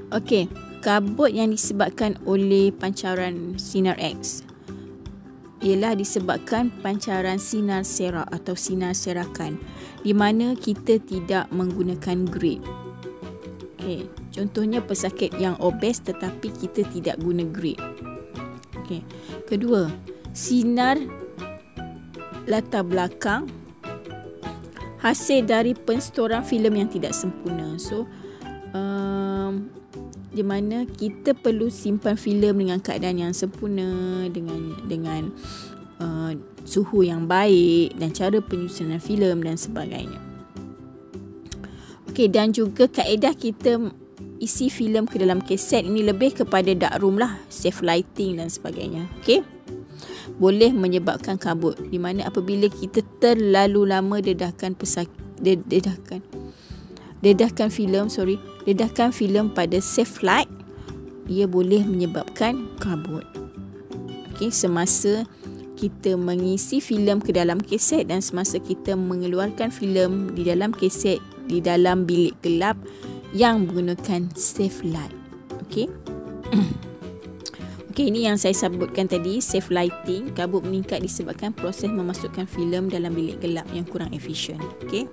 Okey, kabut yang disebabkan oleh pancaran sinar X ialah disebabkan pancaran sinar serak atau sinar serakan, di mana kita tidak menggunakan grid. Okey, contohnya pesakit yang obes tetapi kita tidak guna grid. Okey. Kedua, sinar latar belakang hasil dari penstoran filem yang tidak sempurna. So, um, di mana kita perlu simpan filem dengan keadaan yang sempurna, dengan dengan uh, suhu yang baik dan cara penyusunan filem dan sebagainya. Okey, dan juga kaedah kita isi filem ke dalam kaset ini lebih kepada dark room lah, safe lighting dan sebagainya. Okey, boleh menyebabkan kabut, di mana apabila kita terlalu lama dedahkan pesakit, dedahkan dedahkan filem sorry dedahkan filem pada safe light, ia boleh menyebabkan kabut. Okey, semasa kita mengisi filem ke dalam kaset dan semasa kita mengeluarkan filem di dalam kaset di dalam bilik gelap yang menggunakan safe light. Okey. Okey, ini yang saya sebutkan tadi, safe lighting. Kabut meningkat disebabkan proses memasukkan filem dalam bilik gelap yang kurang efisien. Okey.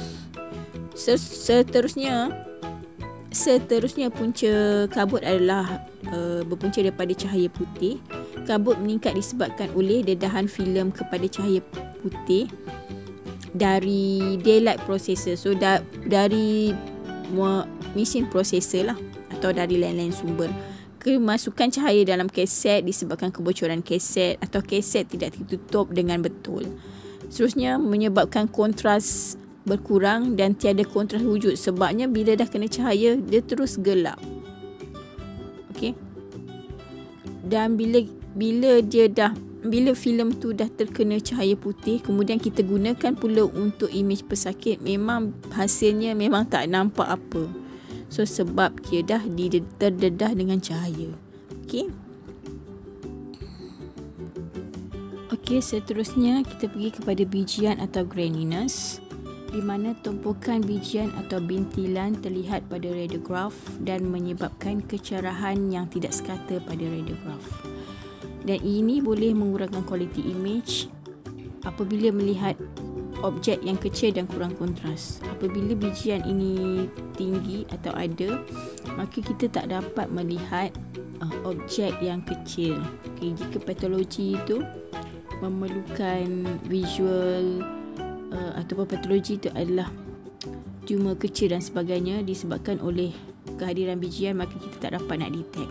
Seterusnya, seterusnya punca kabut adalah uh, berpunca daripada cahaya putih. Kabut meningkat disebabkan oleh dedahan filem kepada cahaya putih dari daylight processor. So da, dari mesin processor lah, atau dari lain-lain sumber. Kemasukan cahaya dalam kaset disebabkan kebocoran kaset atau kaset tidak ditutup dengan betul. Seterusnya, menyebabkan kontras berkurang dan tiada kontras wujud, sebabnya bila dah kena cahaya dia terus gelap. Okey. Dan bila bila dia dah bila filem tu dah terkena cahaya putih, kemudian kita gunakan pula untuk imej pesakit, memang hasilnya memang tak nampak apa. So sebab dia dah terdedah dengan cahaya. Okey. Okey, seterusnya kita pergi kepada bijian atau graininess, di mana tumpukan bijian atau bintilan terlihat pada radiograf dan menyebabkan kecerahan yang tidak sekata pada radiograf. Dan ini boleh mengurangkan kualiti imej apabila melihat objek yang kecil dan kurang kontras. Apabila bijian ini tinggi atau ada, maka kita tak dapat melihat uh, objek yang kecil. Okay, jika patologi itu memerlukan visual uh, ataupun patologi itu adalah tumor kecil dan sebagainya disebabkan oleh kehadiran bijian, maka kita tak dapat nak detect.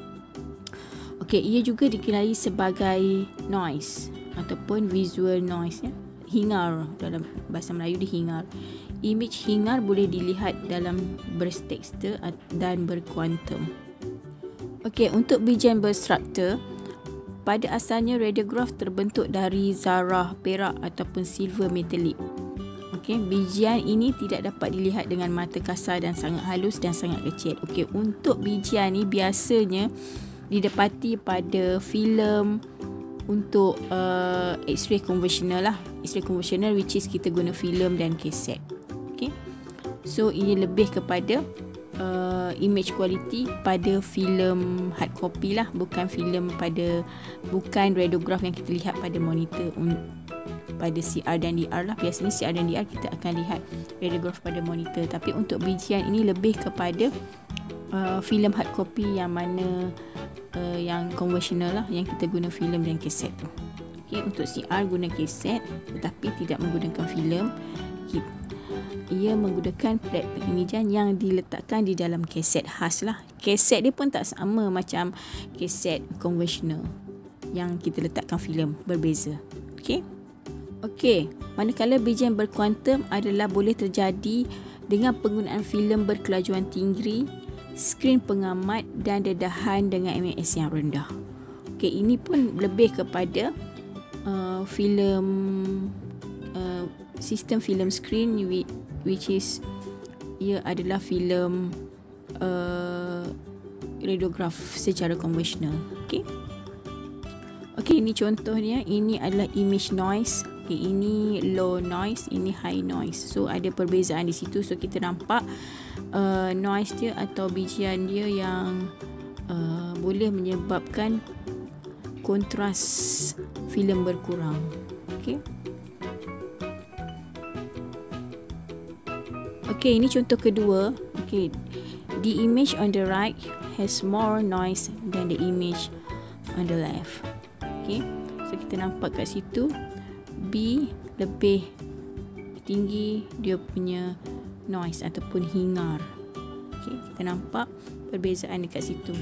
Okey, ia juga dikenali sebagai noise ataupun visual noise, ya. Hingar, dalam bahasa Melayu dia hingar. Imej hingar boleh dilihat dalam bertekstur dan berkuantum. Okey, untuk bijian berstruktur, pada asalnya radiograf terbentuk dari zarah perak ataupun silver metallic. Okey, bijian ini tidak dapat dilihat dengan mata kasar dan sangat halus dan sangat kecil. Okey, untuk bijian ni biasanya didapati pada filem untuk uh, X-ray conventional lah. X-ray conventional which is kita guna filem dan kaset. Okay. So ini lebih kepada uh, image quality pada filem hard copy lah, bukan filem pada bukan radiograf yang kita lihat pada monitor um, pada C R dan D R lah. Biasanya C R dan D R kita akan lihat radiograf pada monitor, tapi untuk bijian ini lebih kepada uh, filem hard copy yang mana Uh, yang konvensional lah, yang kita guna filem dan kaset tu. Okay, untuk C R guna kaset tetapi tidak menggunakan filem. Ia menggunakan plat pengimejan yang diletakkan di dalam kaset khas lah. Kaset dia pun tak sama macam kaset konvensional yang kita letakkan filem, berbeza. Okey. Okey, manakala bijian berkuantum adalah boleh terjadi dengan penggunaan filem berkelajuan tinggi, skrin pengamat dan dedahan dengan M A S yang rendah. Okey, ini pun lebih kepada uh, filem uh, sistem filem skrin which is ia adalah filem uh, radiograf secara konvensional. Okey. Okey, ini contohnya. Ini adalah image noise Okay, ini low noise, ini high noise. So ada perbezaan di situ. So kita nampak uh, noise dia atau bijian dia yang uh, boleh menyebabkan kontras filem berkurang. Okay. Okay, ini contoh kedua. Okay, the image on the right has more noise than the image on the left. Okay, so kita nampak kat situ B lebih tinggi dia punya noise ataupun hingar. Okay, kita nampak perbezaan dekat situ.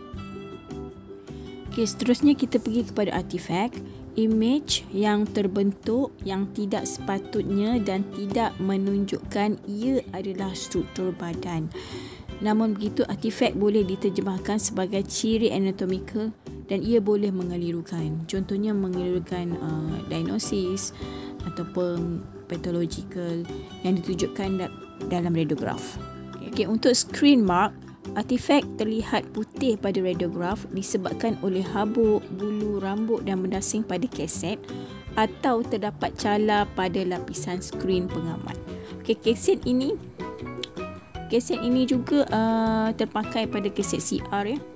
Okay, seterusnya kita pergi kepada artifact. Image yang terbentuk yang tidak sepatutnya dan tidak menunjukkan ia adalah struktur badan. Namun begitu, artifact boleh diterjemahkan sebagai ciri anatomikal dan ia boleh mengelirukan. Contohnya mengelirukan uh, diagnosis ataupun pathological yang ditunjukkan da- dalam radiograf. Okay, untuk screen mark, artifak terlihat putih pada radiograf disebabkan oleh habuk, bulu, rambut dan berdasing pada kaset atau terdapat cala pada lapisan skrin pengaman. Okay, kaset ini kaset ini juga uh, terpakai pada kaset C R ya.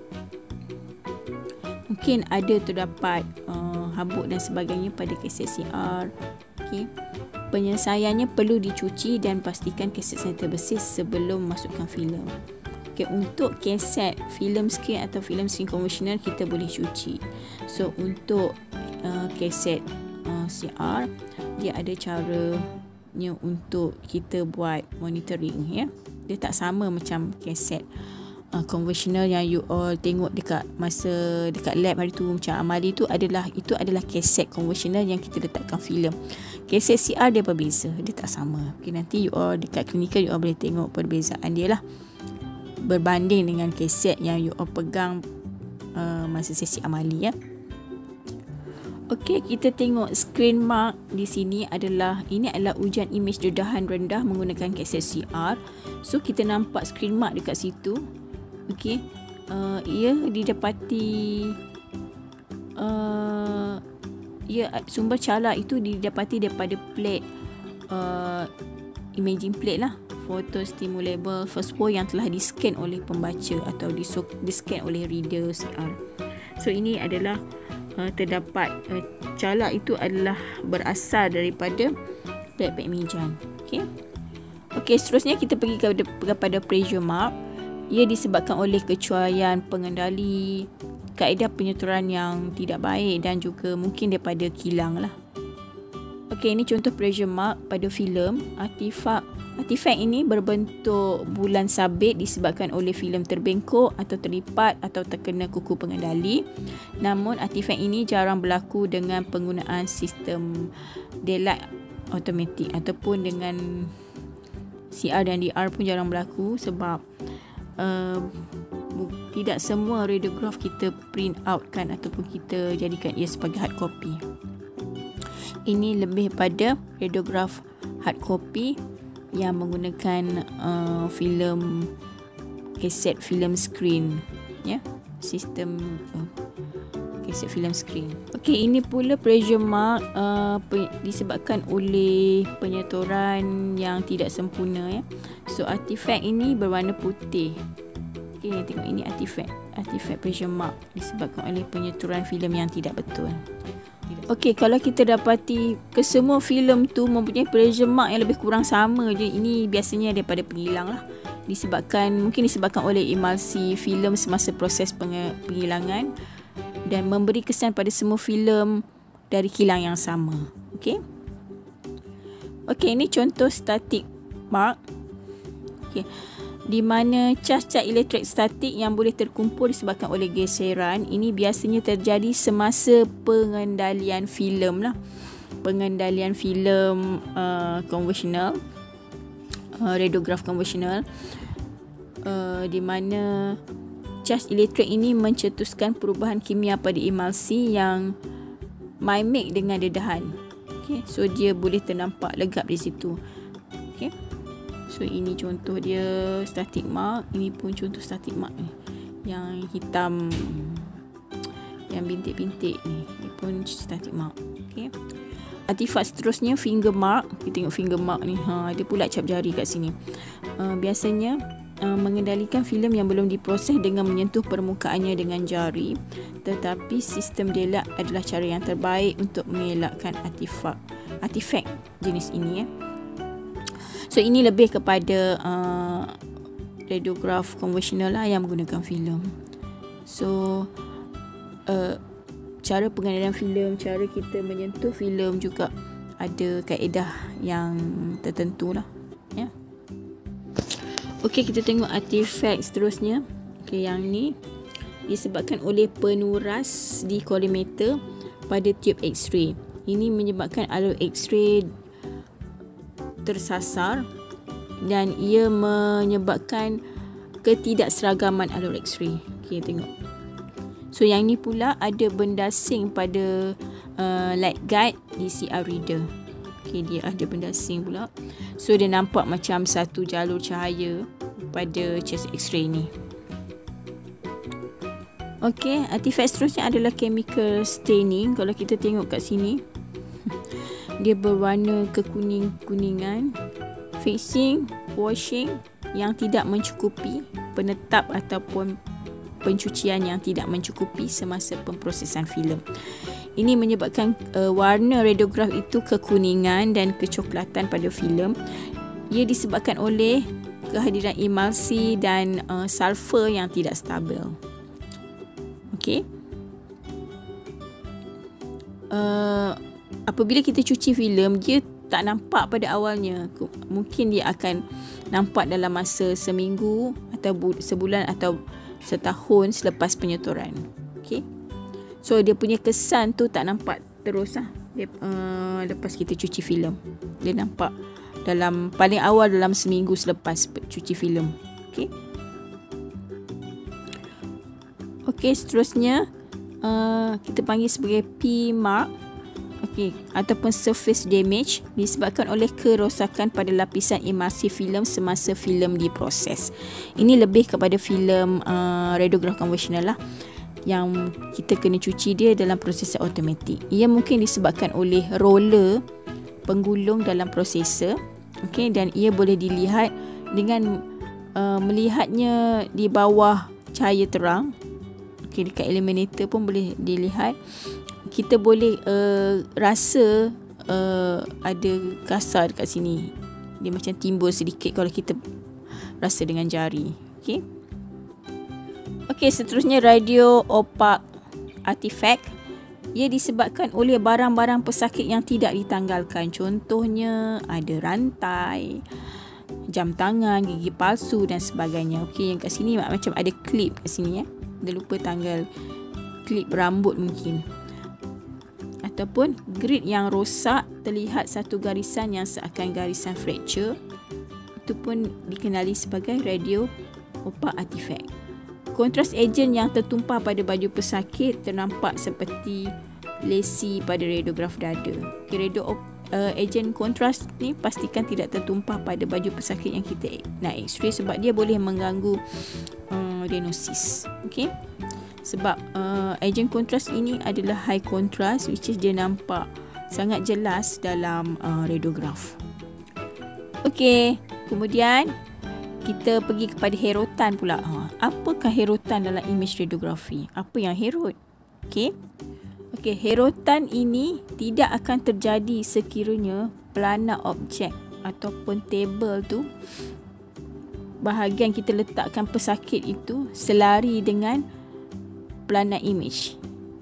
Mungkin ada terdapat uh, habuk dan sebagainya pada kaset C R. Okay. Penyelesaiannya perlu dicuci dan pastikan kaset saya terbersih sebelum masukkan filem. Okay, untuk kaset filem screen atau filem screen konvensional kita boleh cuci. So untuk uh, kaset uh, C R dia ada caranya untuk kita buat monitoring ya. Dia tak sama macam kaset uh, konvensional yang you all tengok dekat masa dekat lab hari tu macam Amali tu adalah itu adalah kaset konvensional yang kita letakkan filem. Kaset C R dia berbeza, dia tak sama. Okay, nanti you all dekat klinikal you all boleh tengok perbezaan dia lah berbanding dengan kaset yang you all pegang uh, masa sesi amali ya. Okey, kita tengok screen mark di sini adalah ini adalah ujian imej dedahan rendah menggunakan kaset C R. So kita nampak screen mark dekat situ. Okey, uh, ia didapati uh, ia sumber cala itu didapati daripada plate uh, imaging plate lah, photostimulable first wall yang telah di-scan oleh pembaca atau di-scan oleh reader C R. So ini adalah uh, terdapat uh, cala itu adalah berasal daripada plate pengimejan. Okey. Okey, seterusnya kita pergi kepada, kepada pressure mark. Ia disebabkan oleh kecuaian pengendali, kaedah penyeturan yang tidak baik dan juga mungkin daripada kilang lah. Okey, ini contoh pressure mark pada filem. Artifak artifak ini berbentuk bulan sabit disebabkan oleh filem terbengkok atau terlipat atau terkena kuku pengendali. Namun artifak ini jarang berlaku dengan penggunaan sistem daylight automatic ataupun dengan C R dan D R pun jarang berlaku sebab uh, tidak semua radiograf kita print out kan ataupun kita jadikan ia sebagai hard copy. Ini lebih pada radiograf hard copy yang menggunakan uh, filem kaset filem screen ya, sistem uh, kaset filem screen. Okey, ini pula pressure mark uh, pe- disebabkan oleh penyetoran yang tidak sempurna ya. So artifak ini berwarna putih. Okey, tengok ini artifak artifak pressure mark disebabkan oleh penyeturan filem yang tidak betul. Okey, kalau kita dapati kesemua filem tu mempunyai pressure mark yang lebih kurang sama je, ini biasanya daripada penghilang lah. Disebabkan, mungkin disebabkan oleh emulsi filem semasa proses penghilangan dan memberi kesan pada semua filem dari kilang yang sama. Okey. Okey, ini contoh static mark. Okey. Di mana cas-cas elektrik statik yang boleh terkumpul disebabkan oleh geseran. Ini biasanya terjadi semasa pengendalian filem lah. Pengendalian filem uh, konvensional, uh, radiograf konvensional, uh, di mana cas elektrik ini mencetuskan perubahan kimia pada emulsi yang mimic dengan dedahan. Okay, so dia boleh ternampak legap di situ. Okay. So ini contoh dia static mark. Ini pun contoh static mark ni, yang hitam, yang bintik-bintik ni, ini pun static mark. Okay. artifak seterusnya finger mark. Kita tengok finger mark ni, ha, ada pula cap jari kat sini. uh, Biasanya uh, mengendalikan filem yang belum diproses dengan menyentuh permukaannya dengan jari, tetapi sistem delete adalah cara yang terbaik untuk mengelakkan artifak artifak jenis ini, ya. So ini lebih kepada uh, radiograf konvensional lah yang menggunakan filem. So uh, cara pengendalian filem, cara kita menyentuh filem juga ada kaedah yang tertentu lah, ya. Okey, kita tengok artifak seterusnya. Okey, yang ni disebabkan oleh penuras di kolimeter pada tube X-ray. Ini menyebabkan alur X-ray tersasar dan ia menyebabkan ketidakseragaman alur X-ray. Okey, tengok. So yang ni pula ada benda asing pada uh, light guide D C R reader. Okay, dia ada benda asing pula. So dia nampak macam satu jalur cahaya pada chest X-ray ni. Okay, artifak seterusnya adalah chemical staining. Kalau kita tengok kat sini, dia berwarna kekuning-kuningan. Fixing, washing yang tidak mencukupi, penetap ataupun pencucian yang tidak mencukupi semasa pemprosesan filem. Ini menyebabkan uh, warna radiograf itu kekuningan dan kecoklatan pada filem. Ia disebabkan oleh kehadiran emulsi dan uh, sulfur yang tidak stabil. Okey. Uh, apabila kita cuci filem, dia tak nampak pada awalnya. Mungkin dia akan nampak dalam masa seminggu atau sebulan atau setahun selepas penyetoran. Okay. So dia punya kesan tu tak nampak terus lah. Dia, uh, lepas kita cuci filem, dia nampak dalam paling awal dalam seminggu selepas cuci filem. Okay. Okay, seterusnya uh, kita panggil sebagai P mark. Okay, ataupun surface damage disebabkan oleh kerosakan pada lapisan emulsi filem semasa filem diproses. Ini lebih kepada filem uh, radiograf konvensional lah, yang kita kena cuci dia dalam prosesor automatik. Ia mungkin disebabkan oleh roller penggulung dalam prosesor. Okay, dan ia boleh dilihat dengan uh, melihatnya di bawah cahaya terang. Okay, dekat illuminator pun boleh dilihat. Kita boleh uh, rasa uh, ada kasar dekat sini. Dia macam timbul sedikit kalau kita rasa dengan jari. Okey. Okey, seterusnya radio opaque artifact. Ia disebabkan oleh barang-barang pesakit yang tidak ditanggalkan. Contohnya ada rantai, jam tangan, gigi palsu dan sebagainya. Okey, yang kat sini macam ada klip kat sini, ya. Dia lupa tanggal klip rambut mungkin. Ataupun grid yang rosak, terlihat satu garisan yang seakan garisan fracture. Itu pun dikenali sebagai radio opaque artifact. Kontras agent yang tertumpah pada baju pesakit ternampak seperti lesi pada radiograf dada. Okay, radio uh, agent kontras ni pastikan tidak tertumpah pada baju pesakit yang kita nak X-ray, sebab dia boleh mengganggu uh, diagnosis. Okay. Sebab uh, agent kontras ini adalah high contrast, which is dia nampak sangat jelas dalam uh, radiograf. Okey, kemudian kita pergi kepada herotan pula. Ha, apakah herotan dalam image radiografi? Apa yang herot? Okey. Okey, herotan ini tidak akan terjadi sekiranya pelana objek ataupun table tu, bahagian kita letakkan pesakit itu selari dengan pelana image,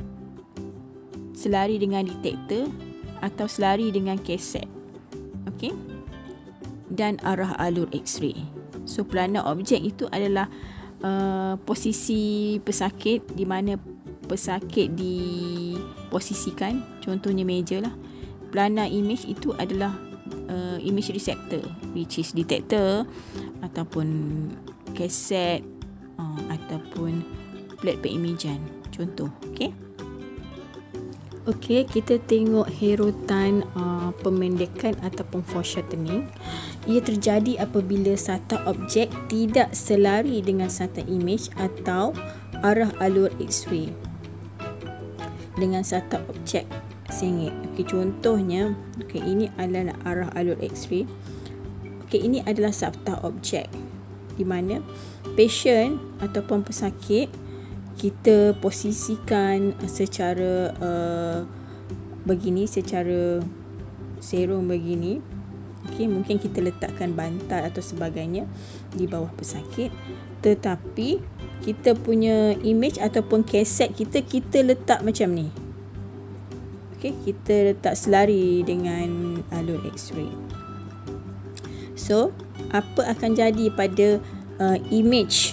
selari dengan detektor atau selari dengan kaset. Okey. Dan arah alur X-ray. So pelana objek itu adalah uh, posisi pesakit, di mana pesakit diposisikan. Contohnya meja lah. Pelana image itu adalah uh, image receptor, which is detektor ataupun kaset uh, ataupun plate pengimajan. Contoh. Okey. Okey, kita tengok herotan uh, pemendekan ataupun foreshortening. Ia terjadi apabila satu objek tidak selari dengan satu image atau arah alur X-ray dengan satu objek sengit. Okey, contohnya, okey, ini adalah arah alur X-ray. Okey, ini adalah sabta objek di mana patient ataupun pesakit kita posisikan secara uh, begini, secara serong begini. Okey, mungkin kita letakkan bantal atau sebagainya di bawah pesakit, tetapi kita punya image ataupun keset kita kita letak macam ni. Okey, kita letak selari dengan alur X-ray. So, apa akan jadi pada uh, image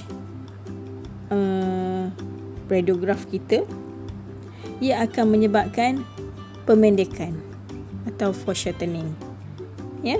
uh, radiograf kita? Ia akan menyebabkan pemendekan atau foreshortening. Ya.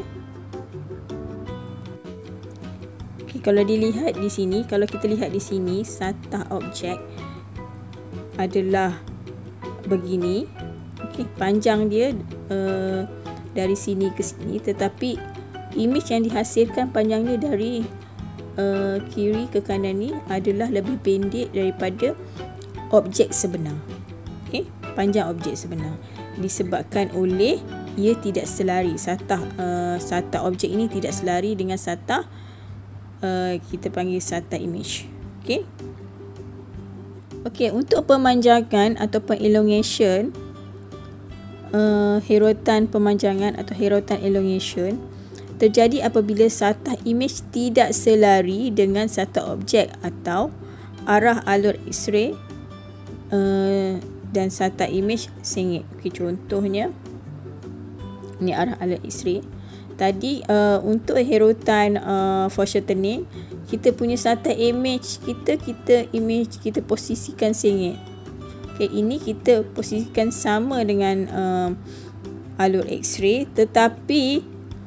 Okay, kalau dilihat di sini, kalau kita lihat di sini, satah objek adalah begini. Okey, panjang dia uh, dari sini ke sini, tetapi image yang dihasilkan panjangnya dari uh, kiri ke kanan ni adalah lebih pendek daripada objek sebenar. Okey, panjang objek sebenar disebabkan oleh ia tidak selari. Satah uh, satah objek ini tidak selari dengan satah uh, kita panggil satah image. Okey. Okey, untuk pemanjangan ataupun elongation, Uh, herotan pemanjangan atau herotan elongation terjadi apabila satah image tidak selari dengan satah objek atau arah alur X-ray uh, dan satah image sengit. Okay, contohnya ni arah alur X-ray. Tadi uh, untuk herotan uh, foreshortening, kita punya satah image kita kita image kita posisikan sengit. Okay, ini kita posisikan sama dengan uh, alur X-ray, tetapi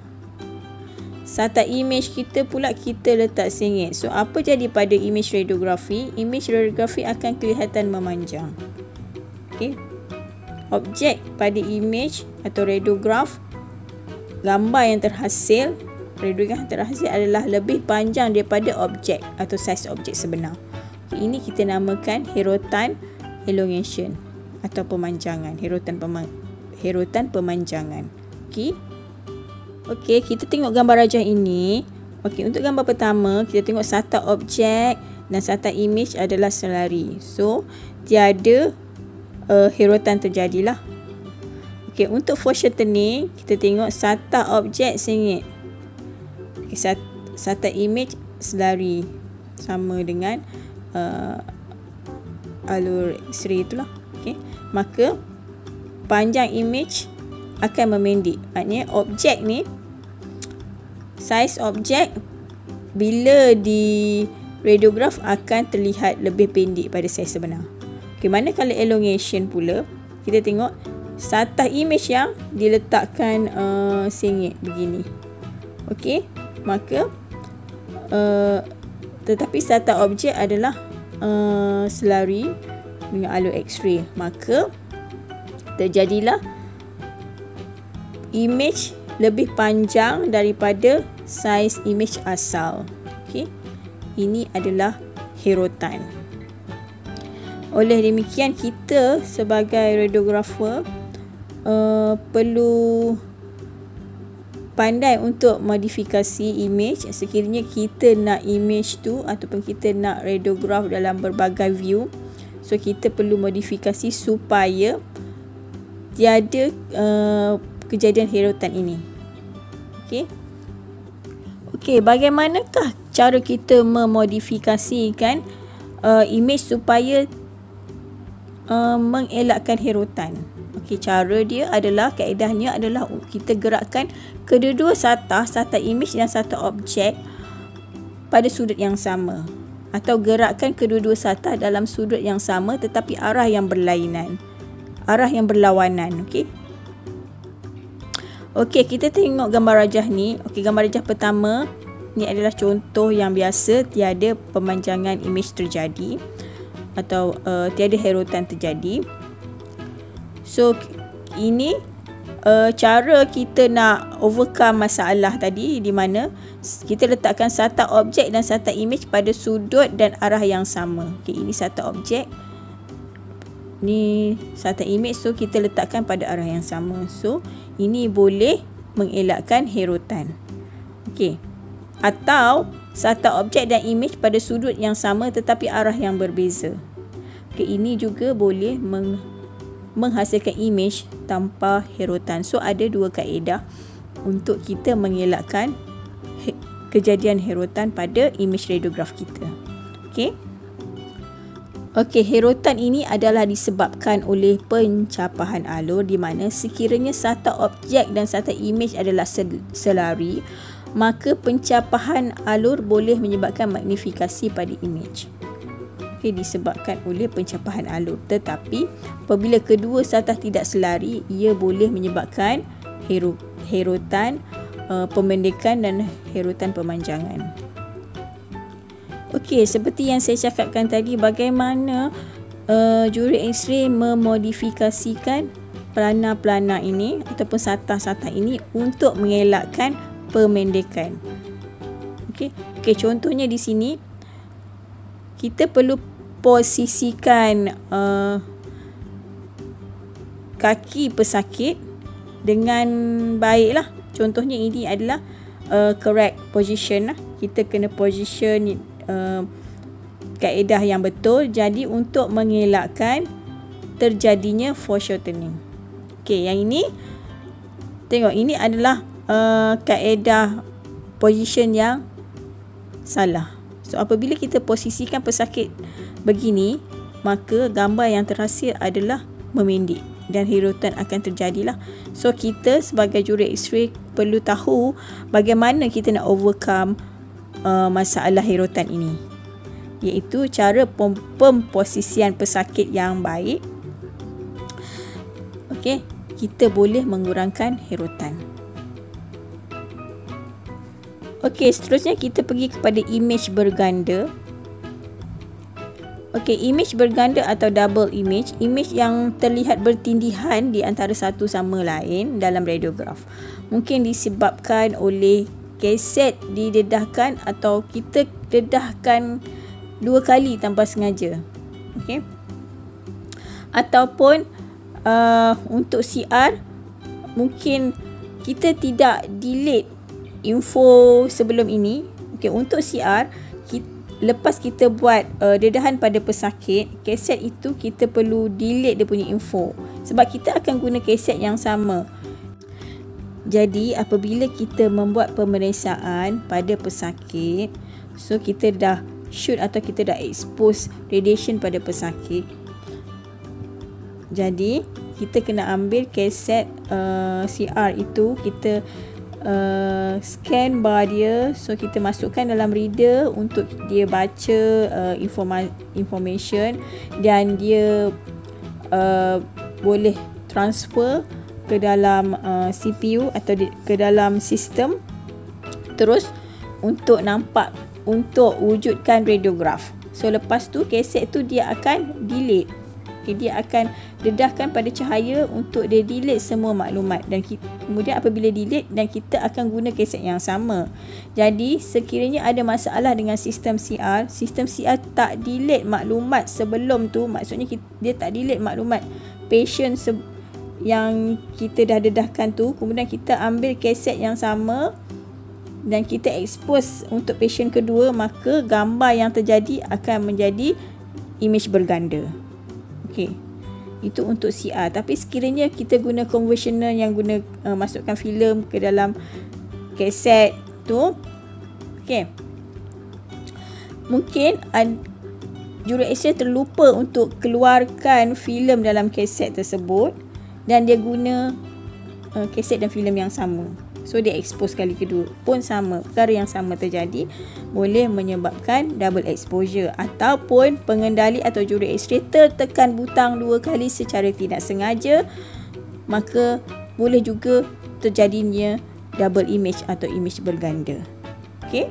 satah image kita pula kita letak sengit. So, apa jadi pada image radiografi? Image radiografi akan kelihatan memanjang. Okay. Objek pada image atau radiograf, gambar yang terhasil, radiograf yang terhasil adalah lebih panjang daripada objek atau saiz objek sebenar. Okay, ini kita namakan herotan elongation atau pemanjangan, herotan pema herotan pemanjangan. Okey. Okey, kita tengok gambar rajah ini. Okey, untuk gambar pertama, kita tengok satah objek dan satah image adalah selari. So, tiada uh, herotan terjadilah. Okey, untuk foreshortening, kita tengok satah objek sengit. Okey, sat satah image selari sama dengan uh, alur X-ray itulah. Okey, maka panjang image akan memendek. Maknanya objek ni, saiz objek bila di radiograf akan terlihat lebih pendek pada saiz sebenar. Okey, manakala elongation pula, kita tengok satah image yang diletakkan uh, sengit begini. Okey, maka uh, tetapi satah objek adalah Uh, selari dengan alur X-ray, maka terjadilah image lebih panjang daripada saiz image asal. Okey, ini adalah herotan. Oleh demikian, kita sebagai radiografer uh, perlu pandai untuk modifikasi image sekiranya kita nak image tu ataupun kita nak radiograf dalam berbagai view. So, kita perlu modifikasi supaya tiada uh, kejadian herotan ini. Okey. Okey, bagaimanakah cara kita memodifikasikan uh, image supaya uh, mengelakkan herotan? Okey, cara dia adalah, kaedahnya adalah kita gerakkan kedua-dua satah, satah image dan satah objek pada sudut yang sama, atau gerakkan kedua-dua satah dalam sudut yang sama tetapi arah yang berlainan, arah yang berlawanan. Okey. Okey, kita tengok gambar rajah ni. Okey, gambar rajah pertama ni adalah contoh yang biasa, tiada pemanjangan image terjadi atau uh, tiada herotan terjadi. So, ini uh, cara kita nak overcome masalah tadi, di mana kita letakkan satah objek dan satah image pada sudut dan arah yang sama. Okay, ini satah objek ni sartan imej, so kita letakkan pada arah yang sama. So ini boleh mengelakkan herotan. Okey. Atau sartan objek dan imej pada sudut yang sama tetapi arah yang berbeza. Okey, ini juga boleh meng menghasilkan imej tanpa herotan. So ada dua kaedah untuk kita mengelakkan he kejadian herotan pada imej radiograf kita. Okey. Okey, herotan ini adalah disebabkan oleh pencapahan alur di mana sekiranya sartan objek dan sartan imej adalah sel selari, maka pencapahan alur boleh menyebabkan magnifikasi pada imej. Okay, disebabkan oleh pencapahan alur. Tetapi apabila kedua sartan tidak selari, ia boleh menyebabkan hero, herotan, uh, pemendekan dan herotan pemanjangan. Okey, seperti yang saya cakapkan tadi, bagaimana uh, juri X-ray memodifikasikan pelana-pelana ini ataupun sartan-sartan ini untuk mengelakkan pemendekan. Okey, okay, contohnya di sini kita perlu posisikan uh, kaki pesakit dengan baiklah. Contohnya ini adalah uh, correct position lah. Kita kena position uh, kaedah yang betul. Jadi untuk mengelakkan terjadinya foreshortening. Okey, yang ini tengok, ini adalah uh, kaedah position yang salah. So apabila kita posisikan pesakit begini, maka gambar yang terhasil adalah memendek dan herotan akan terjadilah. So kita sebagai juri X-ray perlu tahu bagaimana kita nak overcome uh, masalah herotan ini, iaitu cara pem pemposisian pesakit yang baik. Okey, kita boleh mengurangkan herotan. Okey, seterusnya kita pergi kepada imej berganda. Okey, imej berganda atau double image, imej yang terlihat bertindihan di antara satu sama lain dalam radiograf. Mungkin disebabkan oleh keset didedahkan atau kita dedahkan dua kali tanpa sengaja. Okey. Ataupun uh, untuk C R, mungkin kita tidak delete info sebelum ini. Okey, untuk C R, kita, lepas kita buat uh, dedahan pada pesakit, kaset itu kita perlu delete dia punya info sebab kita akan guna kaset yang sama. Jadi apabila kita membuat pemeriksaan pada pesakit, so kita dah shoot atau kita dah expose radiation pada pesakit, jadi kita kena ambil kaset uh, C R itu, kita Uh, scan bar dia, so kita masukkan dalam reader untuk dia baca uh, informa information dan dia uh, boleh transfer ke dalam uh, C P U atau di, ke dalam sistem, terus untuk nampak, untuk wujudkan radiograf. So lepas tu kaset tu dia akan delete. Okay, dia akan dedahkan pada cahaya untuk dia delete semua maklumat, dan kita, kemudian apabila delete, dan kita akan guna kaset yang sama. Jadi sekiranya ada masalah dengan sistem C R, sistem C R tak delete maklumat sebelum tu, maksudnya kita, dia tak delete maklumat patient yang kita dah dedahkan tu, kemudian kita ambil kaset yang sama dan kita expose untuk patient kedua, maka gambar yang terjadi akan menjadi imej berganda. Okey, itu untuk C R. Tapi sekiranya kita guna conversioner yang guna uh, masukkan filem ke dalam kaset tu, okey, mungkin uh, juri X-ray terlupa untuk keluarkan filem dalam kaset tersebut dan dia guna uh, kaset dan filem yang sama. So dia expose kali kedua pun sama, perkara yang sama terjadi, boleh menyebabkan double exposure. Ataupun pengendali atau juri X-ray tertekan butang dua kali secara tidak sengaja, maka boleh juga terjadinya double image atau image berganda. Okey.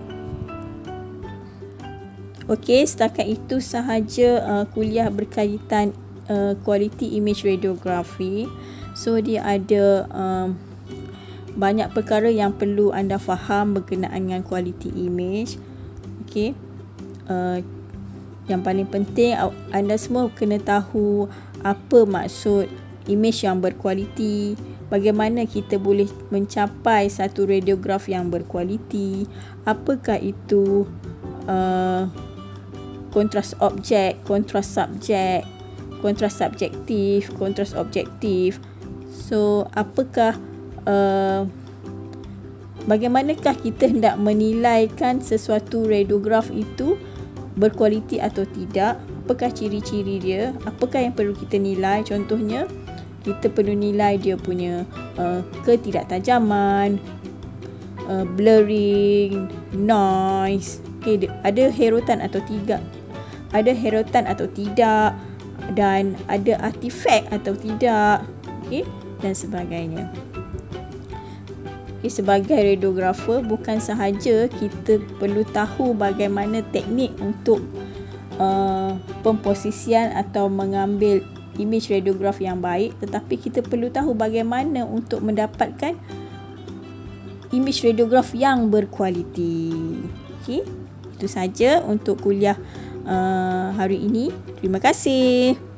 Okey, setakat itu sahaja uh, kuliah berkaitan uh, quality image radiography. So dia ada um, banyak perkara yang perlu anda faham berkenaan dengan quality image. Okey. Uh, yang paling penting anda semua kena tahu apa maksud imej yang berkualiti, bagaimana kita boleh mencapai satu radiograf yang berkualiti, apakah itu uh, kontras objek, kontras subjek, kontras subjektif, kontras objektif. So, apakah uh, bagaimanakah kita hendak menilaikan sesuatu radiograf itu berkualiti atau tidak? Apakah ciri-ciri dia? Apakah yang perlu kita nilai? Contohnya, kita perlu nilai dia punya uh, ketidaktajaman, uh, blurring, noise. Okay, ada herotan atau tidak? Ada herotan atau tidak? Dan ada artifak atau tidak? Okay, dan sebagainya. Okay, sebagai radiografer, bukan sahaja kita perlu tahu bagaimana teknik untuk uh, pemposisian atau mengambil imej radiograf yang baik, tetapi kita perlu tahu bagaimana untuk mendapatkan imej radiograf yang berkualiti. Okay, itu saja untuk kuliah uh, hari ini. Terima kasih.